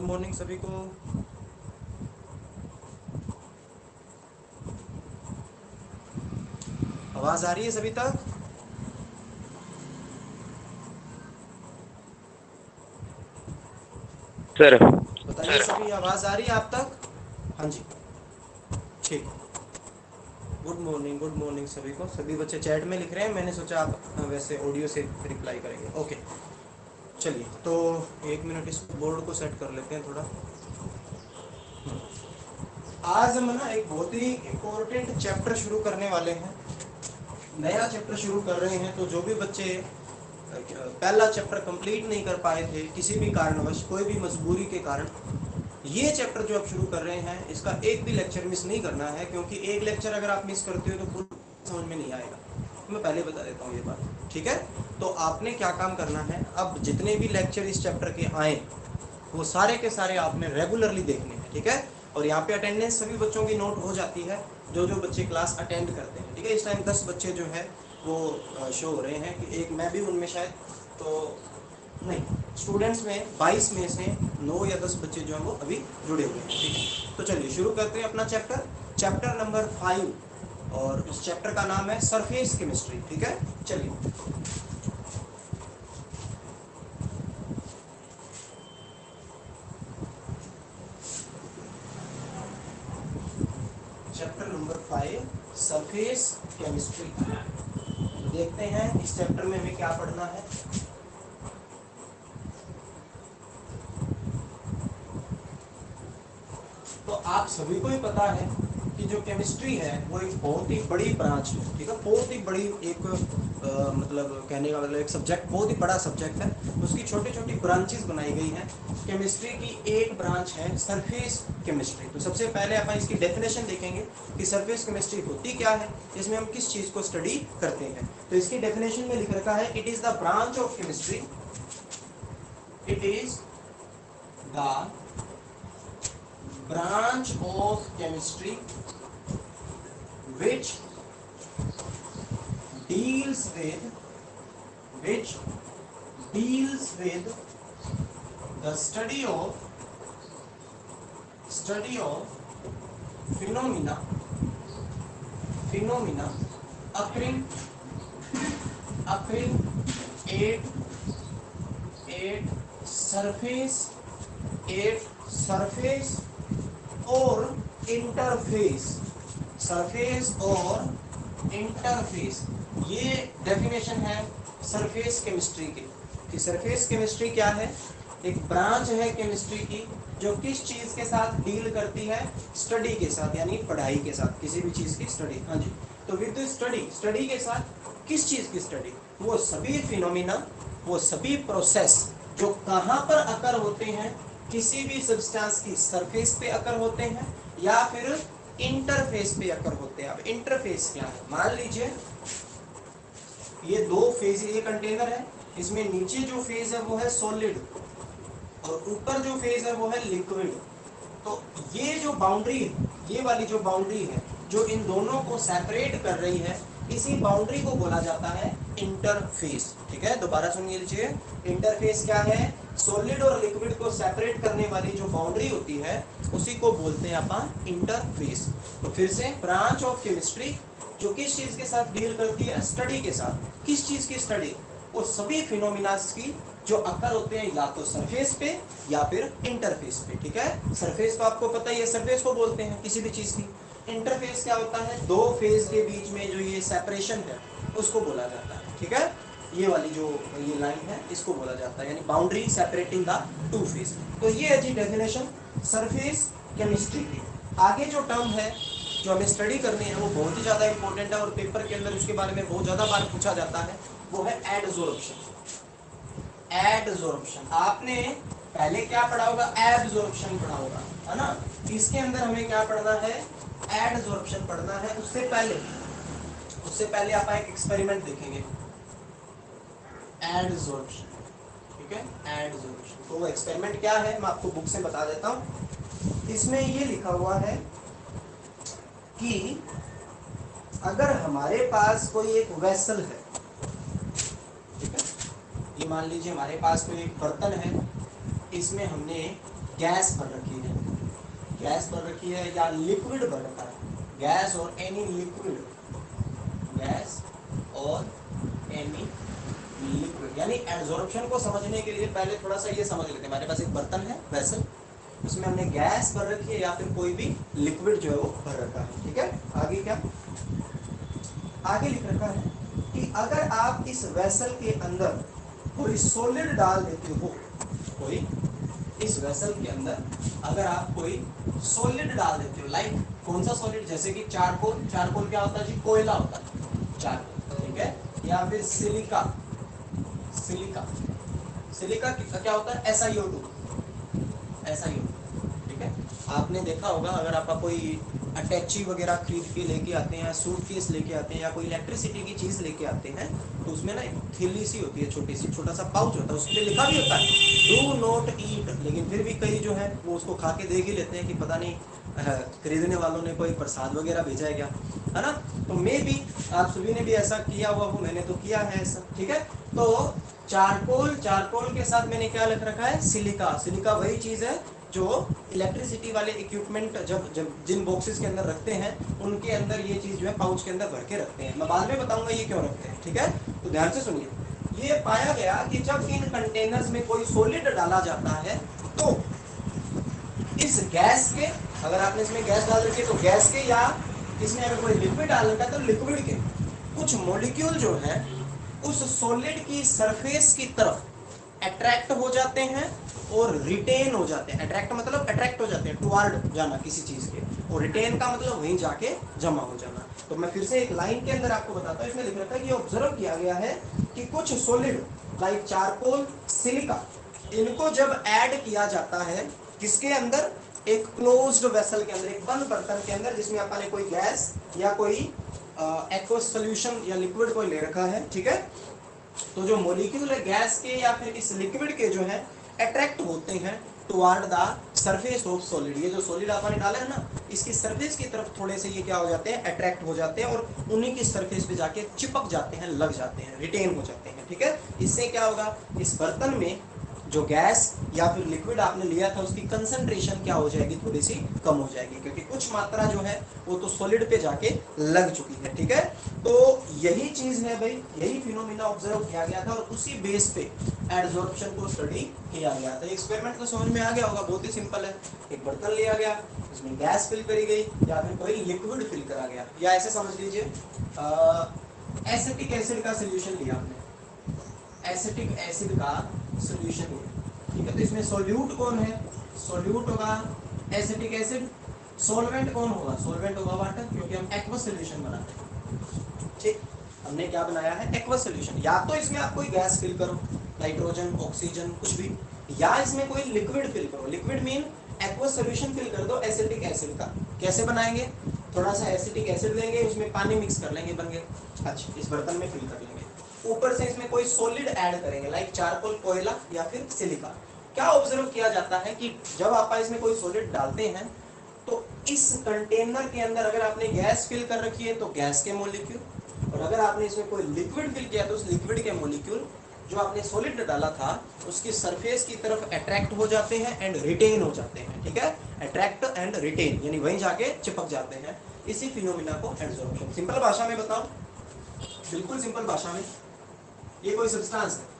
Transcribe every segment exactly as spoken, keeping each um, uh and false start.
Morning सभी को। आवाज आ रही है सभी तक? सर बताइए सभी, आवाज आ रही है आप तक? हाँ जी, ठीक। गुड मॉर्निंग, गुड मॉर्निंग सभी को। सभी बच्चे चैट में लिख रहे हैं, मैंने सोचा आप वैसे ऑडियो से रिप्लाई करेंगे। ओके, चलिए तो एक मिनट इस बोर्ड को सेट कर लेते हैं थोड़ा। आज हम ना एक बहुत ही इम्पोर्टेंट चैप्टर शुरू करने वाले हैं, नया चैप्टर शुरू कर रहे हैं। तो जो भी बच्चे पहला चैप्टर कंप्लीट नहीं कर पाए थे किसी भी कारणवश, कोई भी मजबूरी के कारण, ये चैप्टर जो आप शुरू कर रहे हैं इसका एक भी लेक्चर मिस नहीं करना है, क्योंकि एक लेक्चर अगर आप मिस करते हो तो पूरा समझ में नहीं आएगा। मैं पहले बता देता हूँ ये बात, ठीक है? तो आपने क्या काम करना है, अब जितने भी लेक्चर इस चैप्टर के आए वो सारे के सारे आपने रेगुलरली देखने हैं, ठीक है? और यहाँ पे अटेंडेंस सभी बच्चों की नोट हो जाती है, जो जो बच्चे क्लास अटेंड करते हैं, ठीक है? इस टाइम दस बच्चे जो है वो शो हो रहे हैं कि एक मैं भी उनमें शायद, तो नहीं, स्टूडेंट्स में बाईस में से नौ या दस बच्चे जो हैं वो अभी जुड़े हुए हैं, ठीक है? तो चलिए शुरू करते हैं अपना चैप्टर, चैप्टर नंबर फाइव, और उस चैप्टर का नाम है सरफेस केमिस्ट्री, ठीक है? चलिए chapter number five, surface chemistry. देखते हैं इस चैप्टर में हमें क्या पढ़ना है। तो आप सभी को ही पता है कि जो केमिस्ट्री है वो एक बहुत ही बड़ी ब्रांच है, ठीक है? बहुत ही बड़ी एक आ, मतलब कहने का मतलब एक सब्जेक्ट, बहुत ही बड़ा सब्जेक्ट है। उसकी छोटी छोटी ब्रांचेस बनाई गई हैं। केमिस्ट्री की एक ब्रांच है सरफेस केमिस्ट्री। तो सबसे पहले अपन इसकी डेफिनेशन देखेंगे कि सरफेस केमिस्ट्री होती क्या है, इसमें हम किस चीज़ को स्टडी करते हैं। तो इसकी डेफिनेशन में लिख रखा है, it is the branch of chemistry, it is the branch of chemistry which deals with which deals with the study of study of phenomena phenomena occurring occurring at at surface at surface और interface, surface और interface, ये definition है surface chemistry की। कि surface chemistry क्या है? एक branch है केमिस्ट्री की जो किस चीज के साथ डील करती है? स्टडी के साथ, यानी पढ़ाई के साथ, किसी भी चीज की स्टडी। हाँ जी, तो विद स्टडी, स्टडी के साथ किस चीज की स्टडी? वो सभी फिनोमिना, वो सभी प्रोसेस जो कहाँ पर अकर होते हैं, किसी भी सब्सटेंस की सरफेस पे अकर होते हैं या फिर इंटरफेस पे अकर होते हैं। अब इंटरफेस क्या है? मान लीजिए ये दो फेज, ये कंटेनर है, इसमें नीचे जो फेज है वो है सॉलिड और ऊपर जो फेज है वो है लिक्विड। तो ये जो बाउंड्री है, ये वाली जो बाउंड्री है जो इन दोनों को सेपरेट कर रही है, इसी बाउंड्री को बोला जाता है इंटरफेस, ठीक है? दोबारा सुन लीजिए, इंटरफेस क्या है? सॉलिड और लिक्विड को सेपरेट करने वाली जो बाउंड्री होती है उसी को बोलते हैं अपन इंटरफेस। तो फिर से, ब्रांच ऑफ केमिस्ट्री जो किस चीज के साथ डील करती है? स्टडी के साथ। किस चीज की स्टडी? वो सभी फिनोमिनास की जो अक्कर होते हैं या तो सरफेस पे या फिर इंटरफेस पे, ठीक है? सरफेस तो आपको पता ही है, सरफेस को बोलते हैं किसी भी चीज की। इंटरफेस क्या होता है? दो फेज के बीच में जो ये सेपरेशन है उसको बोला जाता है, ठीक है? ये वाली जो ये लाइन है इसको बोला जाता है, यानी boundary separating the two phase. तो ये है जी डेफिनेशन सरफेस केमिस्ट्री की। आगे जो टर्म है जो हमें स्टडी करनी है वो बहुत ही ज़्यादा इंपॉर्टेंट है और पेपर के अंदर उसके बारे में बहुत ज़्यादा बार पूछा जाता है, वो है एडजॉर्प्शन। एडजॉर्प्शन आपने पहले क्या पढ़ा होगा? एब्जॉर्प्शन पढ़ा होगा, है ना? इसके अंदर हमें क्या पढ़ना है? एडजॉर्प्शन पढ़ना है। उससे पहले उससे पहले आप एक एक्सपेरिमेंट देखेंगे, एडजॉर्प्शन, ठीक है? एडजॉर्प्शन, तो वो एक्सपेरिमेंट क्या है मैं आपको बुक से बता देता हूँ। इसमें ये लिखा हुआ है कि अगर हमारे पास कोई एक वेसल है, ठीक है? ये मान लीजिए हमारे पास कोई एक बर्तन है, इसमें हमने गैस भर रखी है, गैस भर रखी है या लिक्विड भर रखा है, गैस और एनी लिक्विड, गैस और एनी लिक्विड, यानी एडजॉर्प्शन को समझने के लिए पहले थोड़ा सा ये समझ लेते हैं। हमारे पास एक बर्तन है वेसल, उसमें हमने गैस भर रखी है या फिर कोई भी लिक्विड जो है वो भर रखा है, ठीक है। आगे क्या, आगे लिख रखा है कि अगर आप इस वेसल के अंदर कोई सॉलिड डाल देते हो, कोई इस वेसल के अंदर अगर आप कोई सॉलिड डाल देते हो, लाइक कौन सा सॉलिड, जैसे कि चारकोल, चारकोल क्या होता है जी, कोयला होता है चारकोल, ठीक है, या फिर सिलिका, सिलिका सिलिका क्या होता है, S I O two, S I O two, ठीक है। आपने देखा होगा अगर आपका कोई अटैची वगैरह खरीद के लेके आते हैं, सूटकेस लेके आते हैं या कोई इलेक्ट्रिसिटी की चीज लेके आते हैं, तो उसमें ना एक थैली सी होती है, छोटी सी, छोटा सा पाउच होता है, उसमें लिखा भी होता है डू नॉट ईट, लेकिन फिर भी कई जो है वो उसको खा के देख ही लेते हैं कि पता नहीं खरीदने वालों ने कोई प्रसाद वगैरह भेजा है क्या, है ना। तो मे भी आप सभी ने भी ऐसा किया हुआ हो, मैंने तो किया है ऐसा, ठीक है। तो चारकोल, चारकोल के साथ मैंने क्या लिख रखा है, सिलिका, सिलिका वही चीज है जो इलेक्ट्रिसिटी वाले इक्विपमेंट जब जब जिन बॉक्सेस के अंदर रखते हैं उनके अंदर ये चीज जो है पाउच के अंदर भर के रखते हैं। मैं बाद में बताऊंगा ये क्यों रखते हैं, ठीक है। तो ध्यान से सुनिए, ये पाया गया कि जब इन कंटेनर्स में कोई सॉलिड डाला जाता है तो इस गैस के, अगर आपने इसमें गैस डाल रखी है तो गैस के, या इसमें अगर कोई लिक्विड डाल रखा है तो लिक्विड के कुछ मॉलिक्यूल जो है उस सॉलिड की सरफेस की तरफ अट्रैक्ट हो जाते हैं और रिटेन हो जाते हैं। अट्रैक्ट मतलब अट्रैक्ट हो जाते हैं, टुवर्ड जाना किसी चीज के, और रिटेन का मतलब वहीं जाके जमा हो जाना। तो मैं फिर से एक लाइन के अंदर आपको बताता हूँ, इसमें लिख रखा है कि ऑब्जर्व किया गया है कि कुछ सॉलिड लाइक चारकोल, सिलिका, इनको जब ऐड किया जाता है किसके अंदर, एक क्लोज्ड वेसल के अंदर, एक बंद बर्तन के अंदर, जिसमें आपने कोई गैस या कोई एक्वस सॉल्यूशन या लिक्विड कोई ले रखा है, ठीक है। तो जो मॉलिक्यूल है गैस के या फिर इस लिक्विड के जो है अट्रैक्ट होते हैं toward the surface of solid. ये जो सॉलिड आपने डाला है ना, इसकी सरफेस की तरफ थोड़े से ये क्या हो जाते हैं, अट्रैक्ट हो जाते हैं और उन्हीं की सरफेस पे जाके चिपक जाते हैं, लग जाते हैं, रिटेन हो जाते हैं, ठीक है। इससे क्या होगा, इस बर्तन में जो गैस या फिर लिक्विड आपने लिया था उसकी कंसंट्रेशन क्या हो जाएगी, थोड़ी सी कम हो जाएगी, क्योंकि कुछ मात्रा जो है वो तो सॉलिड पे जाके लग चुकी है, ठीक है। तो यही चीज है भाई, यही फिनोमिना ऑब्जर्व किया गया था और उसी बेस पे एडजॉर्प्शन को स्टडी किया गया था। एक्सपेरिमेंट तो समझ में आ गया होगा, बहुत ही सिंपल है। एक बर्तन लिया गया, उसमें गैस फिल करी गई या फिर कोई लिक्विड फिल करा गया, या ऐसे समझ लीजिए एसिटिक एसिड का सोल्यूशन लिया आपने, एसिटिक एसिड का सॉल्यूशन है, ठीक है। तो इसमें सॉल्यूट कौन है, सॉल्यूट होगा एसिटिक एसिड, सॉल्वेंट कौन होगा, सॉल्वेंट होगा वाटर, क्योंकि हम एक्वस सॉल्यूशन बनाते हैं, ठीक। हमने क्या बनाया है, एक्वस सॉल्यूशन। या तो इसमें आप कोई गैस फिल करो, नाइट्रोजन, ऑक्सीजन, कुछ भी, या इसमें कोई लिक्विड फिल करो। Liquid mean aqueous solution fill कर दो एसिटिक एसिड का। कैसे बनाएंगे, थोड़ा सा एसिटिक एसिड लेंगे, उसमें पानी मिक्स कर लेंगे, बन गया। अच्छा, इस बर्तन में फिल कर लेंगे, ऊपर से इसमें कोई सॉलिड ऐड करेंगे लाइक चारकोल, कोयला या फिर सिलिका। क्या ऑब्जर्व किया जाता है कि जब आप इसमें कोई सॉलिड डालते हैं तो इस कंटेनर के अंदर अगर आपने गैस फिल कर रखी है तो गैस के मॉलिक्यूल, और अगर आपने इसमें कोई लिक्विड फिल किया तो उस लिक्विड के मॉलिक्यूल जो आपने सॉलिड डाला था उसकी सरफेस की तरफ अट्रैक्ट हो जाते हैं एंड रिटेन हो जाते हैं, ठीक है। अट्रैक्ट एंड रिटेन यानी वहीं जाके चिपक जाते हैं। इसी फिनोमिना को एडजॉर्प्शन, सिंपल भाषा में बताओ, बिल्कुल सिंपल भाषा में, ये कोई सब्सटेंस है,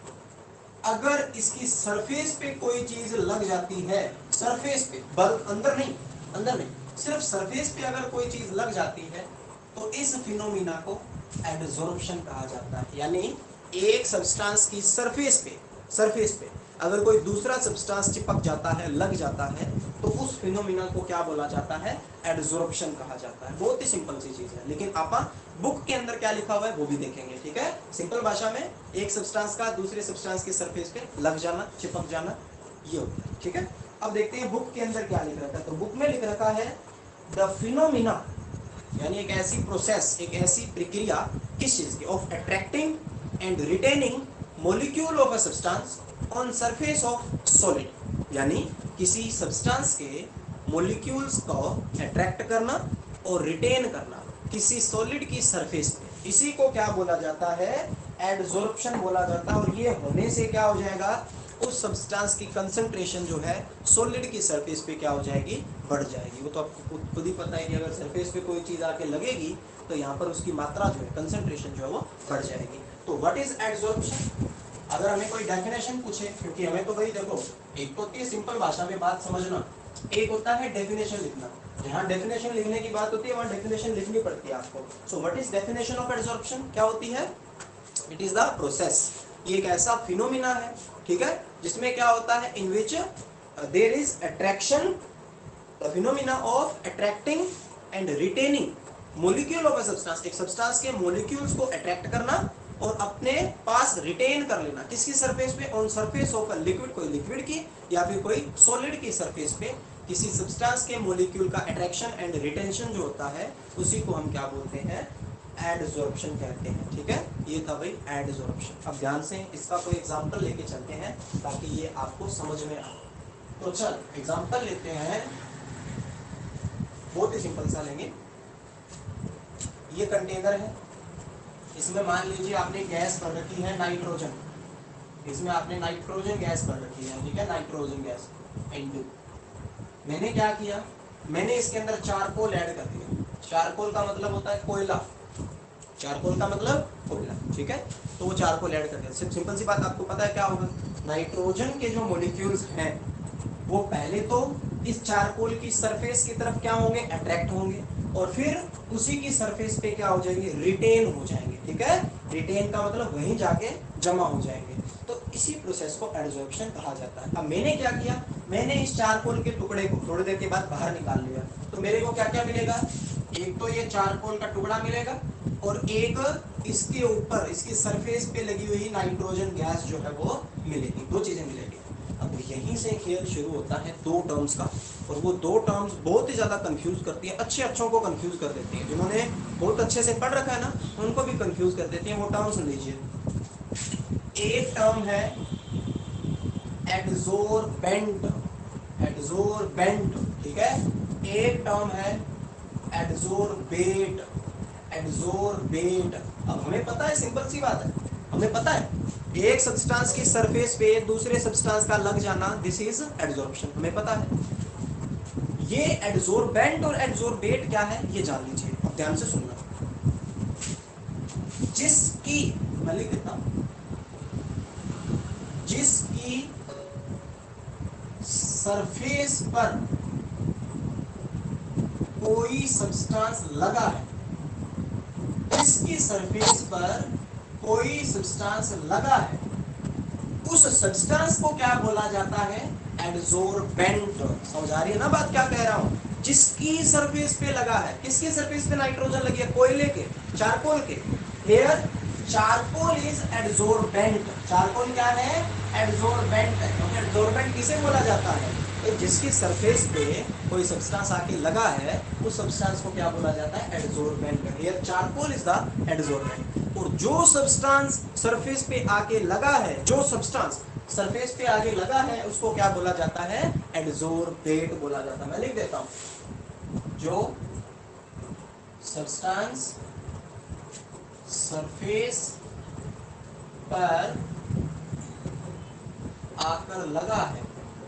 अगर इसकी सरफेस पे कोई चीज लग जाती है, सरफेस पे, बल्ब अंदर नहीं, अंदर नहीं, सिर्फ सरफेस पे अगर कोई चीज लग जाती है तो इस फिनोमिना को एडजॉर्प्शन कहा जाता है। यानी एक सब्सटेंस की सरफेस पे, सरफेस पे अगर कोई दूसरा सब्सटेंस चिपक जाता है, लग जाता है, तो उस फिनोमिना को क्या बोला जाता है, एडजॉर्प्शन कहा जाता है। बहुत ही सिंपल सी चीज है, लेकिन आप बुक के अंदर क्या लिखा हुआ है वो भी देखेंगे, ठीक है। सिंपल भाषा में एक सब्सटेंस का दूसरे सब्सटेंस की सरफेस पे लग जाना, चिपक जाना, ये होता है, ठीक है। अब देखते हैं बुक के अंदर क्या लिख रखा है। तो बुक में लिख रखा है द फिनोमिना, यानी एक ऐसी प्रोसेस, एक ऐसी प्रक्रिया, किस चीज की, of attracting and retaining molecule of a substance on surface of solid, यानी किसी सब्सटेंस के मॉलिक्यूल्स को अट्रैक्ट करना और रिटेन करना किसी सॉलिड की सरफेस पे, इसी को क्या बोला जाता है, एडजॉर्प्शन बोला जाता है। और ये होने से क्या हो जाएगा, उस सब्सटेंस की कंसंट्रेशन जो है सॉलिड की सरफेस पे क्या हो जाएगी, बढ़ जाएगी। वो तो आपको खुद ही पता है कि अगर सरफेस पे कोई चीज आके लगेगी तो यहाँ पर उसकी मात्रा जो है, कंसंट्रेशन जो है वो बढ़ जाएगी। तो व्हाट इज एडसॉर्प्शन? अगर हमें कोई डेफिनेशन पूछे, क्योंकि हमें तो भाई देखो, एक तो होती है सिंपल भाषा में बात समझना, एक होता है डेफिनेशन लिखना। जहाँ डेफिनेशन लिखने की बात होती है वहाँ डेफिनेशन लिखनी पड़ती है आपको। So what is definition of adsorption? क्या होती है? इट इज द प्रोसेस, ये एक ऐसा फिनोमिना है, ठीक है, जिसमें क्या होता है, in which there is attraction, the phenomena of attracting and retaining molecule of a substance. एक सब्सटेंस के मॉलिक्यूल्स को अट्रैक्ट करना और अपने पास रिटेन कर लेना। किसकी सरफेस पे? On surface of a liquid, कोई लिक्विड की या फिर कोई सॉलिड की सरफेस पे किसी सब्सटेंस के मॉलिक्यूल का अट्रैक्शन एंड रिटेंशन जो होता है उसी को हम क्या बोलते हैं? एडसॉर्प्शन कहते हैं। ठीक है, ये था भाई एडसॉर्प्शन। अब ध्यान से इसका कोई एग्जांपल लेके चलते हैं ताकि ये आपको समझ में आए। तो चल एग्जांपल लेते हैं, बहुत ही सिंपल सा लेंगे। ये कंटेनर है, इसमें मान लीजिए आपने गैस भर रखी है नाइट्रोजन, इसमें आपने नाइट्रोजन गैस भर रखी है, ठीक है, नाइट्रोजन गैस एन टू। मैंने क्या किया, मैंने इसके अंदर चारकोल ऐड कर दिया। चारकोल का मतलब होता है कोयला, चारकोल का मतलब कोयला, ठीक है। तो वो चारकोल ऐड कर दिया। सिंपल सी बात, आपको पता है क्या होगा, नाइट्रोजन के जो मॉलिक्यूल्स हैं वो पहले तो इस चारकोल की सरफेस की तरफ क्या होंगे, अट्रैक्ट होंगे, और फिर उसी की सरफेस पे क्या हो जाएंगे, रिटेन हो जाएंगे। ठीक है, रिटेन का मतलब वहीं जाके जमा हो जाएंगे। तो इसी प्रोसेस को एडसॉर्प्शन कहा जाता है। अब मैंने क्या किया, मैंने इस चारकोल के टुकड़े को थोड़ी देर के बाद बाहर निकाल लिया, तो मेरे को क्या क्या मिलेगा, एक तो ये चारकोल का टुकड़ा मिलेगा और एक इसके ऊपर इसकी सरफेस पे लगी हुई नाइट्रोजन गैस जो है वो मिलेगी। दो चीजें मिलेगी। अब यहीं से खेल शुरू होता है दो टर्म्स का, और वो दो टर्म्स बहुत ही ज्यादा कंफ्यूज करती है, अच्छे अच्छों को कंफ्यूज कर देती है। जिन्होंने बहुत अच्छे से पढ़ रखा है ना उनको भी कंफ्यूज कर देती है। वो टर्म सुन लीजिए। एक टर्म है एडसोर्बेंट, एडसोर्बेंट, ठीक है। एक टर्म है एडसोर्बेट, एडसोर्बेट। अब हमें पता है, सिंपल सी बात है, हमें पता है एक सब्सटेंस की सरफेस पे दूसरे सब्सटेंस का लग जाना, दिस इज एडसॉर्प्शन, हमें पता है। ये एडसोर्बेंट और एडसोर्बेट क्या है ये जान लीजिए। अब ध्यान से सुनना। जिसकी, मैं लिख देता हूं, जिसकी सरफेस पर कोई सब्सटेंस लगा है, जिसकी सरफेस पर कोई सब्सटेंस लगा है, उस सब्सटेंस को क्या बोला जाता है, एडसोर्बेंट। समझ आ रही है ना बात क्या कह रहा हूं? जिसकी सरफेस पे लगा है, किसके सरफेस पे नाइट्रोजन लगी है, कोयले के, चारकोल के। Here charcoal is adsorbent. Charcoal क्या है, एडसोर्बेंट है। क्योंकि एडसोर्बेंट किसे बोला जाता है, तो जिसकी सरफेस पे कोई सब्सटेंस आके लगा है उस सब्सटेंस को क्या बोला जाता है, adsorbent. Here charcoal is the adsorbent. और जो सब्सटेंस सरफेस पे आके लगा है, जो सब्सटेंस सरफेस पे आके लगा है उसको क्या बोला जाता है, एडसोर्बेट बोला जाता है। मैं लिख देता हूं, जो सब्सटेंस सरफेस पर आकर लगा है,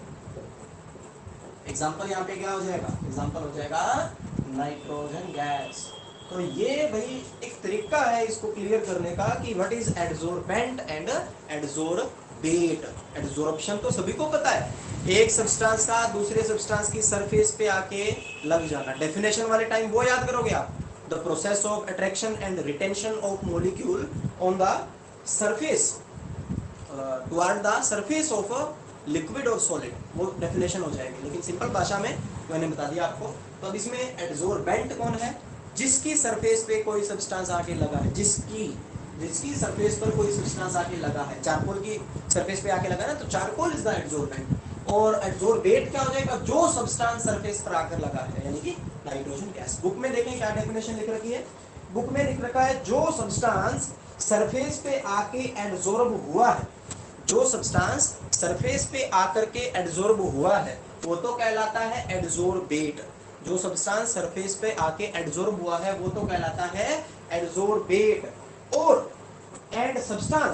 एग्जाम्पल यहाँ पे क्या हो जाएगा, एग्जाम्पल हो जाएगा नाइट्रोजन गैस। तो ये भाई एक तरीका है इसको क्लियर करने का कि what is adsorbent and adsorbate. Adsorption तो सभी को पता है, एक सब्सटेंस का दूसरे सब्सटेंस की सरफेस पे आके लग जाना। डेफिनेशन वाले टाइम वो याद करोगे आप, the process of attraction and retention of molecule on the surface toward the surface of liquid और सॉलिड, वो डेफिनेशन हो जाएगी। लेकिन सिंपल भाषा में मैंने बता दिया आपको। तो अब इसमें एडसोर्बेंट कौन है, जिसकी सरफेस पे कोई सब्सटेंस आके लगा है, जिसकी जिसकी सरफेस पर कोई सब्सटेंस आके लगा है। चारकोल की सरफेस पे आके लगा ना, तो चारकोल इज द एडसोर्बेंट। और एडसोर्बेट क्या हो जाएगा, जो सब्सटेंस सरफेस पर आकर लगा है, यानी कि नाइट्रोजन गैस। बुक में देखें क्या डेफिनेशन लिख रखी है, बुक में लिख रखा है जो सब्सटेंस सरफेस पे आके एडसोर्ब हुआ है, जो सब्सटेंस सरफेस पे आकर के एडसोर्ब हुआ है वो तो कहलाता है एडसोर्बेट। जो सब्सटेंस सरफेस पे आके एडसोर्ब हुआ है वो तो कहलाता है एडसोर्बेट। और and substance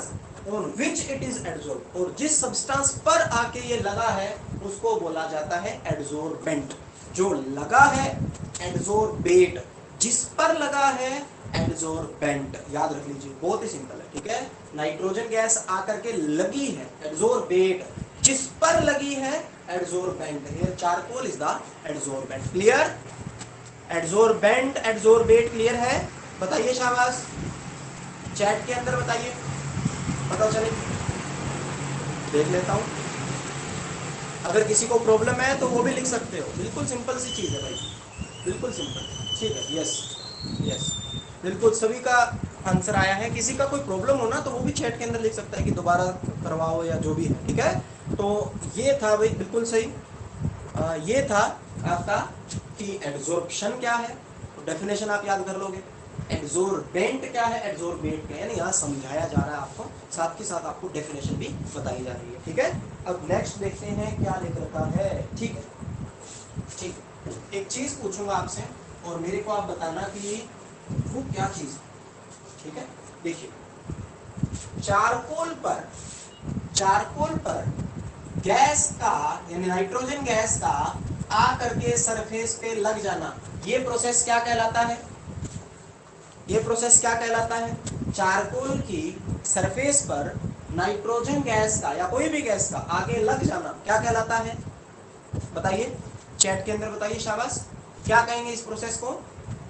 on which it is adsorb, और जिस सब्सटेंस पर आके ये लगा है उसको बोला जाता है एडजॉर्बेंट। जो लगा है एडजॉर्बेट, जिस पर लगा है एडजॉर्बेंट। याद रख लीजिए, बहुत ही सिंपल है, ठीक है। नाइट्रोजन गैस आकर के लगी है एडजॉर्बेट, जिस पर लगी है adsorbent. Here charcoal is the adsorbent. Clear? Adsorbent adsorbate clear है? बताइए शाबाश, चैट के अंदर बताइए, पता चले। देख लेता हूं, अगर किसी को प्रॉब्लम है तो वो भी लिख सकते हो। बिल्कुल सिंपल सी चीज है भाई, बिल्कुल सिंपल। ठीक है, यस यस, बिल्कुल सभी का आंसर आया है। किसी का कोई प्रॉब्लम हो ना तो वो भी चैट के अंदर लिख सकता है कि दोबारा करवाओ या जो भी है, ठीक है। तो ये था भाई, बिल्कुल सही। आ, ये था आपका कि एडजॉर्प्शन क्या है, तो डेफिनेशन आप याद कर लोगे। एडजॉर्बेंट क्या है, एडजॉर्बेट क्या है, यानी यहाँ समझाया जा रहा है आपको, साथ के साथ आपको डेफिनेशन भी बताई जा रही है, ठीक है। अब नेक्स्ट देखते हैं क्या लिख रखा है। ठीक है, ठीक, एक चीज पूछूंगा आपसे और मेरे को आप बताना कि वो क्या चीज है, ठीक है। देखिए, चारकोल पर चारकोल पर गैस का यानी नाइट्रोजन गैस का आ करके सरफेस पे लग जाना, ये प्रोसेस क्या कहलाता है? ये प्रोसेस क्या कहलाता है? चारकोल की सरफेस पर नाइट्रोजन गैस का या कोई भी गैस का आगे लग जाना क्या कहलाता है? बताइए, चैट के अंदर बताइए शाबाश, क्या कहेंगे इस प्रोसेस को?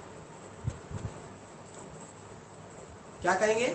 क्या कहेंगे?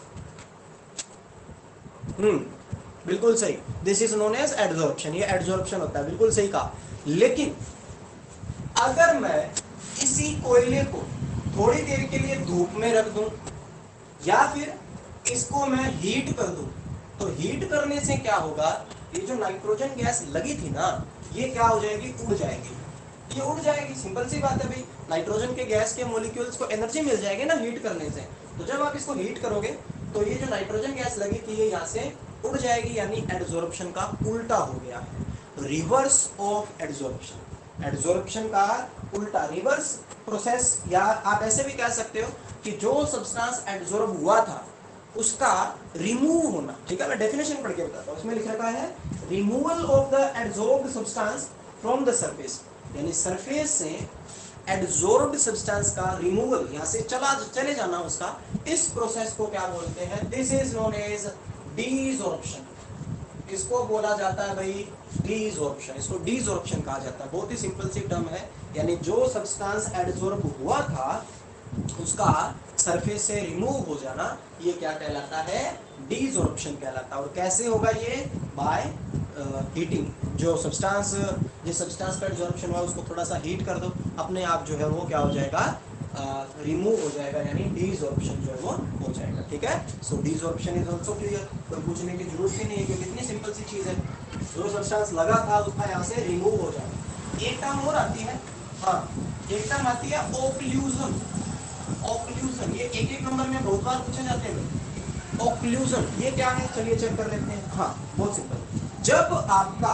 हम्म बिल्कुल सही, this is known as adsorption. ये एडजॉर्प्शन होता है, बिल्कुल सही कहा। लेकिन अगर मैं इसी कोयले को थोड़ी देर के लिए धूप में रख दूं या फिर इसको मैं हीट कर दूं, तो हीट करने से क्या होगा? ये जो नाइट्रोजन गैस लगी थी ना, ये क्या हो जाएगी? उड़ जाएगी। ये उड़ जाएगी, सिंपल सी बात है भाई। नाइट्रोजन के गैस के मॉलिक्यूल्स को एनर्जी मिल जाएगी ना हीट करने से। तो जब आप इसको हीट करोगे तो ये जो नाइट्रोजन गैस लगी थी ये यहाँ से उड़ जाएगी, यानी एडजॉर्प्शन का उल्टा हो गया है। रिवर्स ऑफ एडजॉर्प्शन, एडजॉर्प्शन का उल्टा, रिवर्स प्रोसेस। या आप ऐसे भी कह सकते हो कि जो सब्सटेंस एडजॉर्ब हुआ था उसका रिमूव होना, ठीक है। मैं डेफिनेशन पढ़ के बताता हूँ, उसमें लिख रखा है removal of the adsorbed substance from the surface, यानी सरफेस से एडजॉर्ब्ड सब्सटेंस का रिमूवल, यहाँ से चला चले जाना उसका, इस प्रोसेस को क्या बोलते हैं? This is known as desorption. इसको बोला जाता है भाई डीजॉर्प्शन, इसको डीजॉर्प्शन कहा जाता है। बहुत ही सिंपल सी टर्म है, यानी जो सब्सटेंस एडजॉर्ब हुआ था उसका सरफेस से रिमूव हो जाना, ये क्या कहलाता है? डीजॉर्प्शन कहलाता है। और कैसे होगा ये? By heating. जो सब्सटेंस जिस सब्सटेंस पर एडजॉर्प्शन हुआ उसको थोड़ा सा हीट कर दो, अपने आप जो है वो क्या हो जाएगा? रिमूव हो जाएगा, यानी डीजॉर्प्शन जो है वो हो जाएगा, ठीक है। So desorption is also clear, कोई पूछने की जरूरत ही नहीं है क्योंकि इतनी सिंपल सी चीज है। जो सब्सटेंस लगा था उसका यहाँ से रिमूव हो जाएगा। एक टर्म और आती है, हाँ एक टर्म आती है ओक्लूजन। ओक्लूजन ये एक एक नंबर में बहुत बार पूछे जाते हैं। ओक्लूजन ये क्या है? चलिए चेक कर लेते हैं। हाँ बहुत सिंपल, जब आपका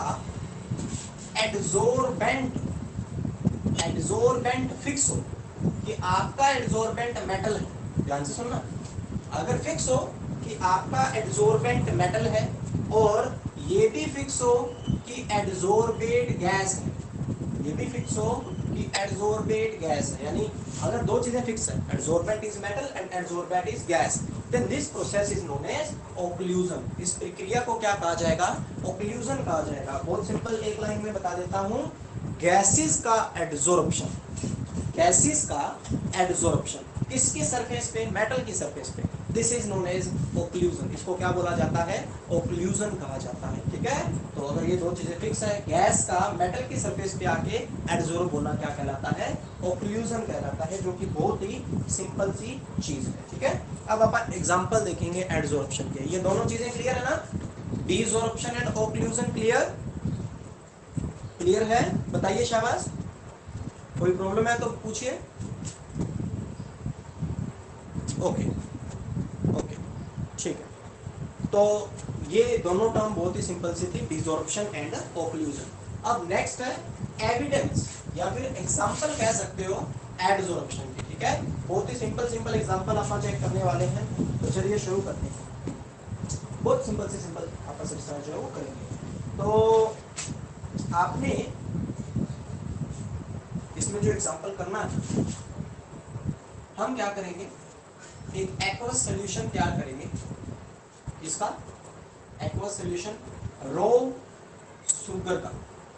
एडजॉर्बेंट एडजॉर्बेंट फिक्स हो कि आपका एडजॉर्बेंट मेटल है, ध्यान से सुनना, अगर फिक्स हो कि आपका एडजॉर्बेंट मेटल है और ये भी फिक्स हो कि एडजॉर्बेट गैस है, ये भी फिक्स हो कि एडजॉर्बेट गैस है, यानी अगर दो चीजें फिक्स है, adsorbent is metal and adsorbate is gas, then this process is known as occlusion. इस प्रक्रिया को क्या कहा जाएगा? ओक्लूजन कहा जाएगा। बहुत सिंपल एक लाइन में बता देता हूं, गैसेस का एडजॉर्प्शन, गैसेस का एडजॉर्प्शन किसके सरफेस पे? मेटल की सरफेस पे, this is known as occlusion. इसको क्या बोला जाता है? ओक्लूजन कहा जाता है, ठीक है। तो अगर ये दो चीजें फिक्स है, गैस का मेटल की सरफेस पे आके एडजॉर्ब होना क्या कहलाता है? ओक्लूजन कहलाता है, जो कि बहुत ही सिंपल सी चीज है, ठीक है। अब अपन एग्जांपल देखेंगे एडजॉर्प्शन के। ये दोनों चीजें क्लियर है ना? Desorption and occlusion clear clear है? बताइए शाबाश, कोई प्रॉब्लम है तो पूछिए। ओके ओके ठीक है। तो ये दोनों टर्म बहुत ही सिंपल सी थी, डिसॉर्प्शन एंड ओक्लूजन। अब नेक्स्ट है एविडेंस या फिर एग्जांपल कह सकते हो एडजॉर्प्शन की, ठीक है। बहुत ही सिंपल सिंपल एग्जांपल अपन चेक करने वाले हैं, तो चलिए शुरू करते हैं। बहुत सिंपल से सिंपल आपस में जो है वो करेंगे। तो आपने इसमें जो एग्जांपल करना है, हम क्या करेंगे, एक एक्वस सॉल्यूशन तैयार करेंगे। इसका एक्वस सॉल्यूशन रो शुगर का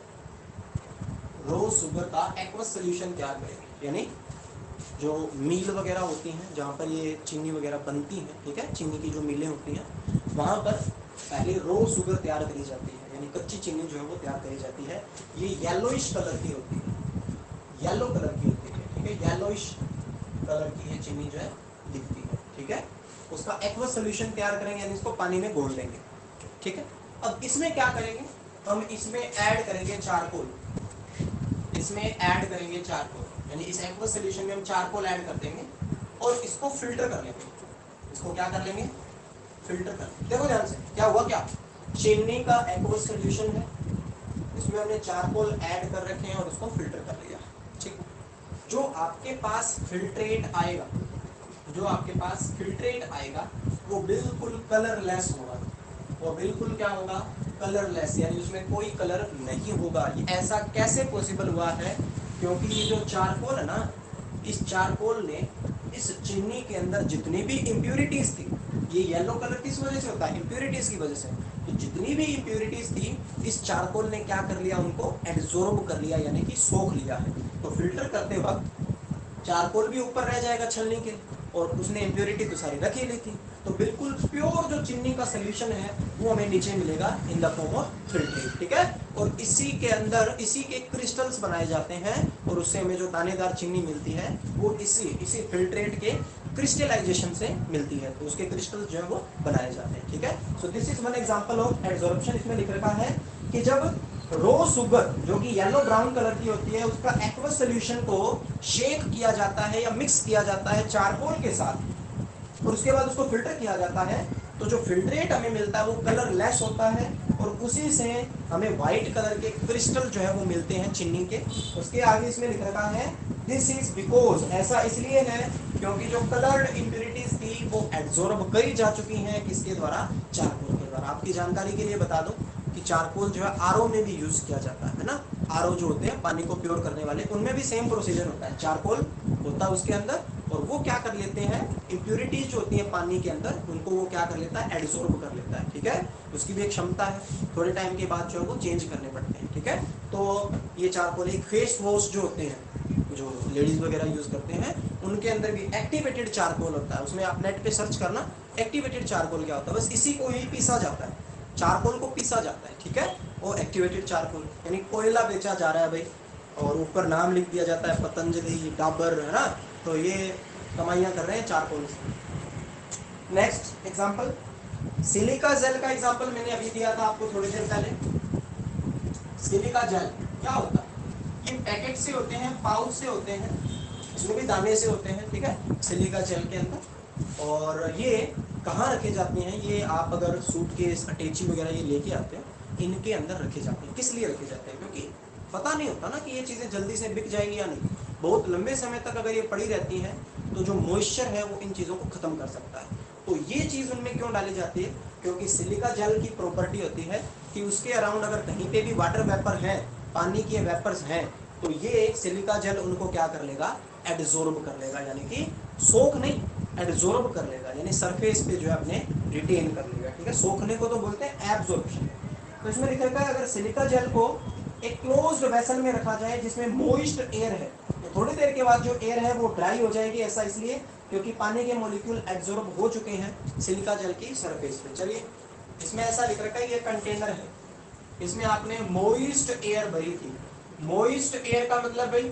रो शुगर का एक्वस सॉल्यूशन तैयार करेंगे, यानी जो मील वगैरह होती हैं जहाँ पर ये चीनी वगैरह बनती हैं, ठीक है, चीनी की जो मिलें होती हैं वहाँ पर पहले रो शुगर तैयार करी जाती है, यानी कच्ची चीनी जो है वो तैयार करी जाती है। ये येलोइश कलर की होती है, येलो कलर की होती है, ठीक है, येलोइश कलर की ये चीनी जो है दिखती है, ठीक है। उसका एक्वस सॉल्यूशन तैयार करेंगे, यानी इसको पानी में घोल देंगे, ठीक है। अब इसमें क्या करेंगे, हम इसमें ऐड करेंगे चारकोल, इसमें ऐड करेंगे चारकोल, यानी इस एक्वस सॉल्यूशन में हम चारकोल ऐड कर देंगे और इसको फिल्टर कर लेंगे। इसको क्या कर लेंगे, फिल्टर कर। देखो ध्यान से, क्या हुआ, क्या चीनी का एक्वस सॉल्यूशन है, इसमें हमने चारकोल ऐड कर रखे हैं और उसको फिल्टर कर लिया, ठीक। जो आपके पास फिल्ट्रेट आएगा, जो आपके पास फिल्ट्रेट आएगा वो बिल्कुल कलरलेस होगा, वो बिल्कुल क्या होगा, कलरलेस, यानी उसमें कोई कलर नहीं होगा। ये ऐसा कैसे पॉसिबल हुआ है, क्योंकि ये जो चारकोल है ना, इस चारकोल ने इस चीनी के अंदर जितनी भी इम्प्यूरिटीज थी, ये येलो कलर किस वजह से होता है, इम्प्यूरिटीज की वजह से, तो जितनी भी इम्प्यूरिटीज थी इस चारकोल ने क्या कर लिया, उनको एब्जॉर्ब कर लिया, यानी कि सोख लिया है। तो फिल्टर करते वक्त चारकोल भी ऊपर रह जाएगा छलनी के, और उसने इम्प्योरिटी तो सारी रख ही ली थी, तो बिल्कुल प्योर जो चीनी का सोल्यूशन है वो हमें नीचे मिलेगा in the form of filtrate, ठीक है। और इसी के अंदर इसी के क्रिस्टल्स बनाए जाते हैं और उससे हमें जो दानेदार चीनी मिलती है वो इसी इसी फिल्ट्रेट के क्रिस्टलाइजेशन से मिलती है, तो उसके क्रिस्टल्स जो है वो बनाए जाते हैं, ठीक है। So this is one example of adsorption. इसमें लिख रखा है कि जब रो शुगर जो कि येलो ब्राउन कलर की होती है उसका एक्वस सॉल्यूशन को शेक किया जाता है या मिक्स किया जाता है चारकोल के साथ और उसके बाद उसको फिल्टर किया जाता है, तो जो फिल्ट्रेट हमें मिलता है वो कलरलेस होता है और उसी से हमें व्हाइट कलर के क्रिस्टल जो है वो मिलते हैं चीनी के। उसके आगे इसमें लिख रखा है दिस इज बिकॉज, ऐसा इसलिए है क्योंकि जो कलर्ड इम्प्यूरिटीज थी वो एब्जॉर्ब करी जा चुकी हैं किसके द्वारा, चारकोल के द्वारा। आपकी जानकारी के लिए बता दूं कि चारकोल जो है आरओ में भी यूज किया जाता है ना, आरओ जो होते हैं पानी को प्योर करने वाले, उनमें भी सेम प्रोसीजर होता है, चारकोल होता है उसके अंदर और वो क्या कर लेते हैं, इम्प्यूरिटीज जो होती है पानी के अंदर उनको वो क्या कर लेता है, एब्जॉर्ब कर लेता है, ठीक है। उसकी भी एक क्षमता है, थोड़े टाइम के बाद जो है वो चेंज करने पड़ते हैं, ठीक है। तो ये चारकोल एक फेस वॉश जो होते हैं जो लेडीज वगैरह यूज करते हैं उनके अंदर भी एक्टिवेटेड चारकोल होता है, उसमें आप नेट पे सर्च करना एक्टिवेटेड चारकोल क्या होता है, बस इसी को ही पीसा जाता है, चारकोल को पीसा जाता है, ठीक है। वो एक्टिवेटेड चारकोल यानी कोयला बेचा जा रहा है भाई और ऊपर नाम लिख दिया जाता है पतंजलि, डाबर, है ना, तो ये कमाइयाँ कर रहे हैं चारकोल से। नेक्स्ट एग्जांपल, सिलिका जेल का एग्जांपल मैंने अभी दिया था आपको थोड़ी देर पहले। सिलिका जेल क्या होता है, ये पैकेट से होते हैं, पाउच से होते हैं, इसमें भी दाने से होते हैं, ठीक है, सिलिका जेल के अंदर। और ये कहाँ रखे जाते हैं, ये आप अगर सूटकेस, अटैची वगैरह ये लेके आते हैं इनके अंदर रखे जाते हैं। किस लिए रखे जाते हैं, क्योंकि पता नहीं होता ना कि ये चीज़ें जल्दी से बिक जाएंगी या नहीं, बहुत लंबे समय तक अगर ये पड़ी रहती हैं तो जो मॉइस्चर है वो इन चीज़ों को ख़त्म कर सकता है। तो ये चीज़ उनमें क्यों डाली जाती है, क्योंकि सिलिका जेल की प्रॉपर्टी होती है कि उसके अराउंड अगर कहीं पे भी वाटर वेपर है, पानी के वेपर्स हैं, तो ये सिलिका जेल उनको क्या कर लेगा, एब्जॉर्ब कर लेगा, यानी कि सोख नहीं, एब्जॉर्ब कर लेगा, यानी सरफेस पे जो है अपने रिटेन कर लेगा, ठीक है। सोखने को तो बोलते हैं एब्जॉर्प्शन। तो इसमें लिखा है अगर सिलिका जेल को एक क्लोज्ड वेसल में रखा जाए जिसमें मॉइस्ट एयर है, तो थोड़ी देर के बाद जो एयर है वो ड्राई हो जाएगी। ऐसा इसलिए क्योंकि पानी के मॉलिक्यूल एब्जॉर्ब हो चुके हैं सिलिका जेल की सरफेस पे। चलिए इसमें ऐसा लिख रखा है ये कंटेनर है, इसमें आपने मॉइस्ट एयर भरी थी। मॉइस्ट एयर का मतलब भाई,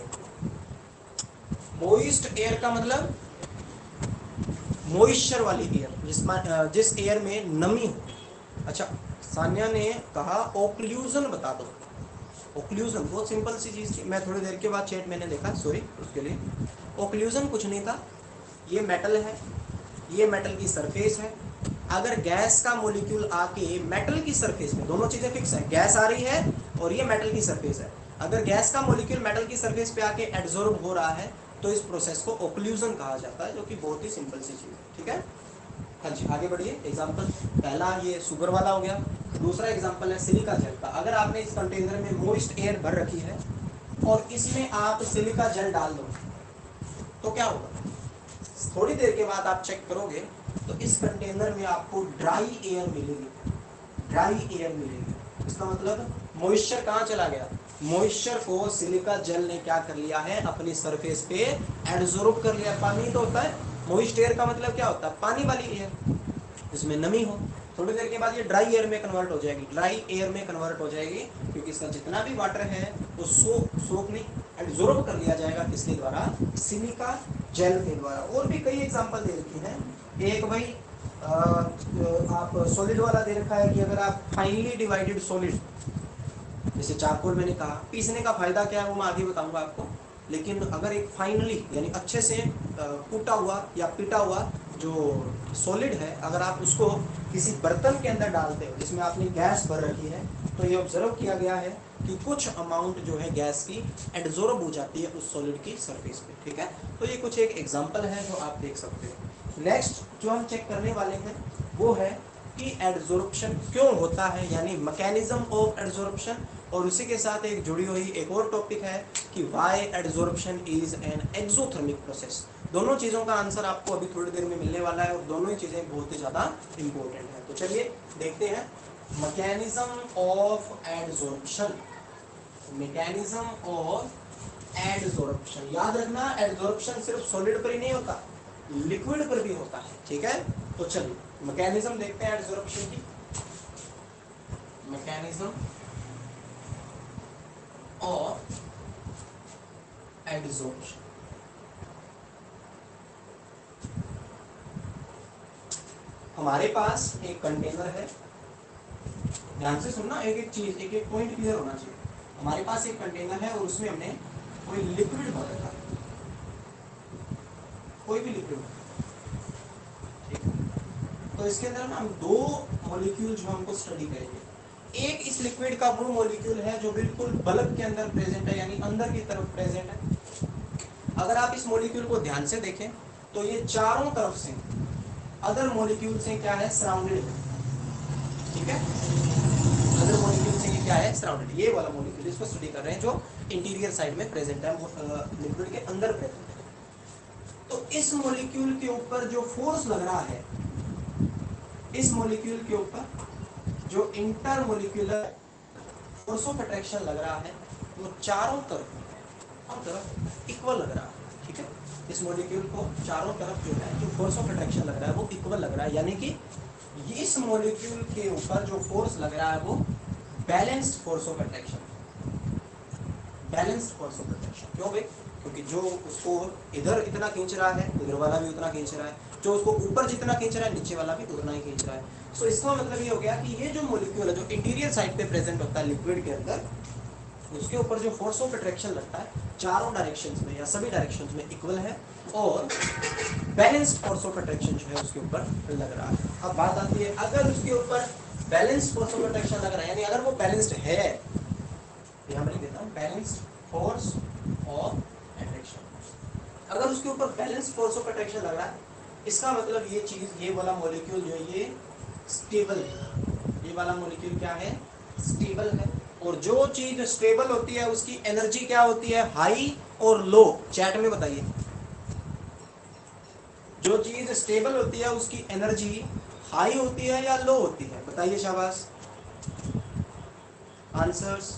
मॉइस्ट एयर का मतलब मॉइस्चर वाली एयर, जिसमें जिस एयर में नमी हो। अच्छा, सान्या ने कहा ओक्लूजन बता दो। ओक्लूजन बहुत सिंपल सी चीज़ थी, मैं थोड़ी देर के बाद चैट मैंने देखा, सॉरी उसके लिए। ओक्लूजन कुछ नहीं था, ये मेटल है, ये मेटल की सरफेस है। अगर गैस का मॉलिक्यूल आके मेटल की सरफेस में, दोनों चीज़ें फिक्स है, गैस आ रही है और ये मेटल की सरफेस है, अगर गैस का मॉलिक्यूल मेटल की सरफेस पे आके एब्जॉर्ब हो रहा है तो इस प्रोसेस को ओक्लूजन कहा जाता है, जो कि बहुत ही सिंपल सी चीज़ है, ठीक है। हाँ जी, आगे बढ़िए। एग्जाम्पल पहला ये शुगर वाला हो गया। दूसरा एग्जाम्पल है सिलिका जेल का। अगर आपने इस कंटेनर में मोइस्ट एयर भर रखी है और इसमें आप सिलिका जेल डाल दो तो क्या होगा? थोड़ी देर के बाद आप चेक करोगे तो इस कंटेनर में आपको ड्राई एयर मिलेगी, ड्राई एयर मिलेगी। इसका मतलब मॉइस्चर कहाँ चला गया? मॉइस्चर को सिलिका जेल ने क्या कर लिया है? अपनी सरफेस पे एब्जॉर्ब कर लिया। पानी तो होता है, मॉइस्ट एयर का मतलब क्या होता है? पानी वाली एयर, इसमें नमी हो। थोड़ी देर के बाद ये ड्राई एयर में कन्वर्ट हो जाएगी, ड्राई एयर में कन्वर्ट हो जाएगी क्योंकि इसका जितना भी वाटर है वो सोख सोख नहीं एब्जॉर्ब कर लिया जाएगा। किसके द्वारा? सिलिका जेल के द्वारा। और भी कई एग्जांपल दे रखी हैं। एक भाई आ, आप सॉलिड वाला दे रखा है कि अगर आप फाइनली डिवाइडेड सॉलिड, जैसे चारकोल मैंने कहा, पीसने का फायदा क्या है वो मैं आगे बताऊंगा आपको। लेकिन अगर एक फाइनली यानी अच्छे से कूटा हुआ या पिटा हुआ जो सॉलिड है, अगर आप उसको किसी बर्तन के अंदर डालते हो जिसमें आपने गैस भर रखी है, तो ये ऑब्जर्व किया गया है कि कुछ अमाउंट जो है गैस की एब्जॉर्ब हो जाती है उस सॉलिड की सरफेस पे। ठीक है, तो ये कुछ एक एग्जांपल है जो आप देख सकते हो। नेक्स्ट जो हम चेक करने वाले हैं वो है कि एब्जॉर्प्शन क्यों होता है, यानी मैकेनिज्म ऑफ एब्जॉर्प्शन। और उसी के साथ एक जुड़ी हुई एक और टॉपिक है कि why absorption is an exothermic process. दोनों चीज़ों का आंसर आपको अभी थोड़ी देर में मिलने वाला है और दोनों ही चीज़ें बहुत ही ज़्यादा इंपॉर्टेंट है। तो चलिए देखते हैं mechanism of absorption. Mechanism of absorption, याद रखना एब्जॉर्प्शन सिर्फ सॉलिड पर ही नहीं होता, लिक्विड पर भी होता है। ठीक है, तो चलिए मैकेनिज्म देखते हैं एब्जॉर्प्शन की। Mechanism of absorption. हमारे पास एक कंटेनर है, ध्यान से सुनना, एक एक चीज एक एक पॉइंट क्लियर होना चाहिए। हमारे पास एक कंटेनर है और उसमें हमने कोई लिक्विड भर रखा है, कोई भी लिक्विड। ठीक है, तो इसके अंदर ना हम दो मॉलिक्यूल जो हमको स्टडी करेंगे। एक इस लिक्विड का वो मॉलिक्यूल है जो बिल्कुल बल्ब के अंदर प्रेजेंट है, यानी अंदर की तरफ प्रेजेंट है। अगर आप इस मॉलिक्यूल को ध्यान से देखें तो ये चारों तरफ से अदर मॉलिक्यूल से क्या है? सराउंडेड है। ठीक है, अदर मॉलिक्यूल से ये क्या है? सराउंडेड। ये वाला मॉलिक्यूल इसको स्टडी कर रहे हैं जो इंटीरियर साइड में प्रेजेंट है, लिक्विड के अंदर प्रेजेंट है। तो इस मॉलिक्यूल के ऊपर जो फोर्स लग रहा है, इस मॉलिक्यूल के ऊपर जो inter molecular force of attraction लग रहा है वो चारों तरफ तरफ इक्वल लग रहा है। ठीक है, इस मॉलिक्यूल को चारों तरफ जो है जो फोर्स ऑफ अट्रैक्शन लग रहा है वो इक्वल लग रहा है, यानी कि इस मॉलिक्यूल के ऊपर जो फोर्स लग रहा है वो balanced force of attraction. Balanced force of attraction क्यों भाई? क्योंकि जो उसको इधर इतना खींच रहा है उधर वाला भी उतना खींच रहा है, जो उसको ऊपर जितना खींच रहा है नीचे वाला भी उतना ही खींच रहा है। सो इसका मतलब ये हो गया कि ये जो मॉलिक्यूल है जो इंटीरियर साइड पे प्रेजेंट होता है लिक्विड के अंदर, उसके ऊपर जो फोर्स ऑफ अट्रैक्शन लगता है चारों डायरेक्शंस में या सभी डायरेक्शंस में इक्वल है और बैलेंस्ड फोर्स ऑफ अट्रैक्शन जो है उसके ऊपर लग रहा है। अब बात आती है अगर उसके ऊपर बैलेंस्ड फोर्स ऑफ अट्रैक्शन लग रहा है, यानी अगर वो बैलेंस्ड है, यहाँ पर लिख देता हूँ बैलेंस्ड फोर्स ऑफ अट्रैक्शन। अगर उसके ऊपर बैलेंस्ड फोर्स ऑफ अट्रैक्शन लग रहा है, इसका मतलब ये चीज, ये वाला मॉलिक्यूल जो है ये स्टेबल है। ये वाला मॉलिक्यूल क्या है? स्टेबल है। और जो चीज स्टेबल होती है उसकी एनर्जी क्या होती है? हाई और लो। चैट में बताइए, जो चीज स्टेबल होती है उसकी एनर्जी हाई होती है या लो होती है? बताइए, शाबाश। आंसर्स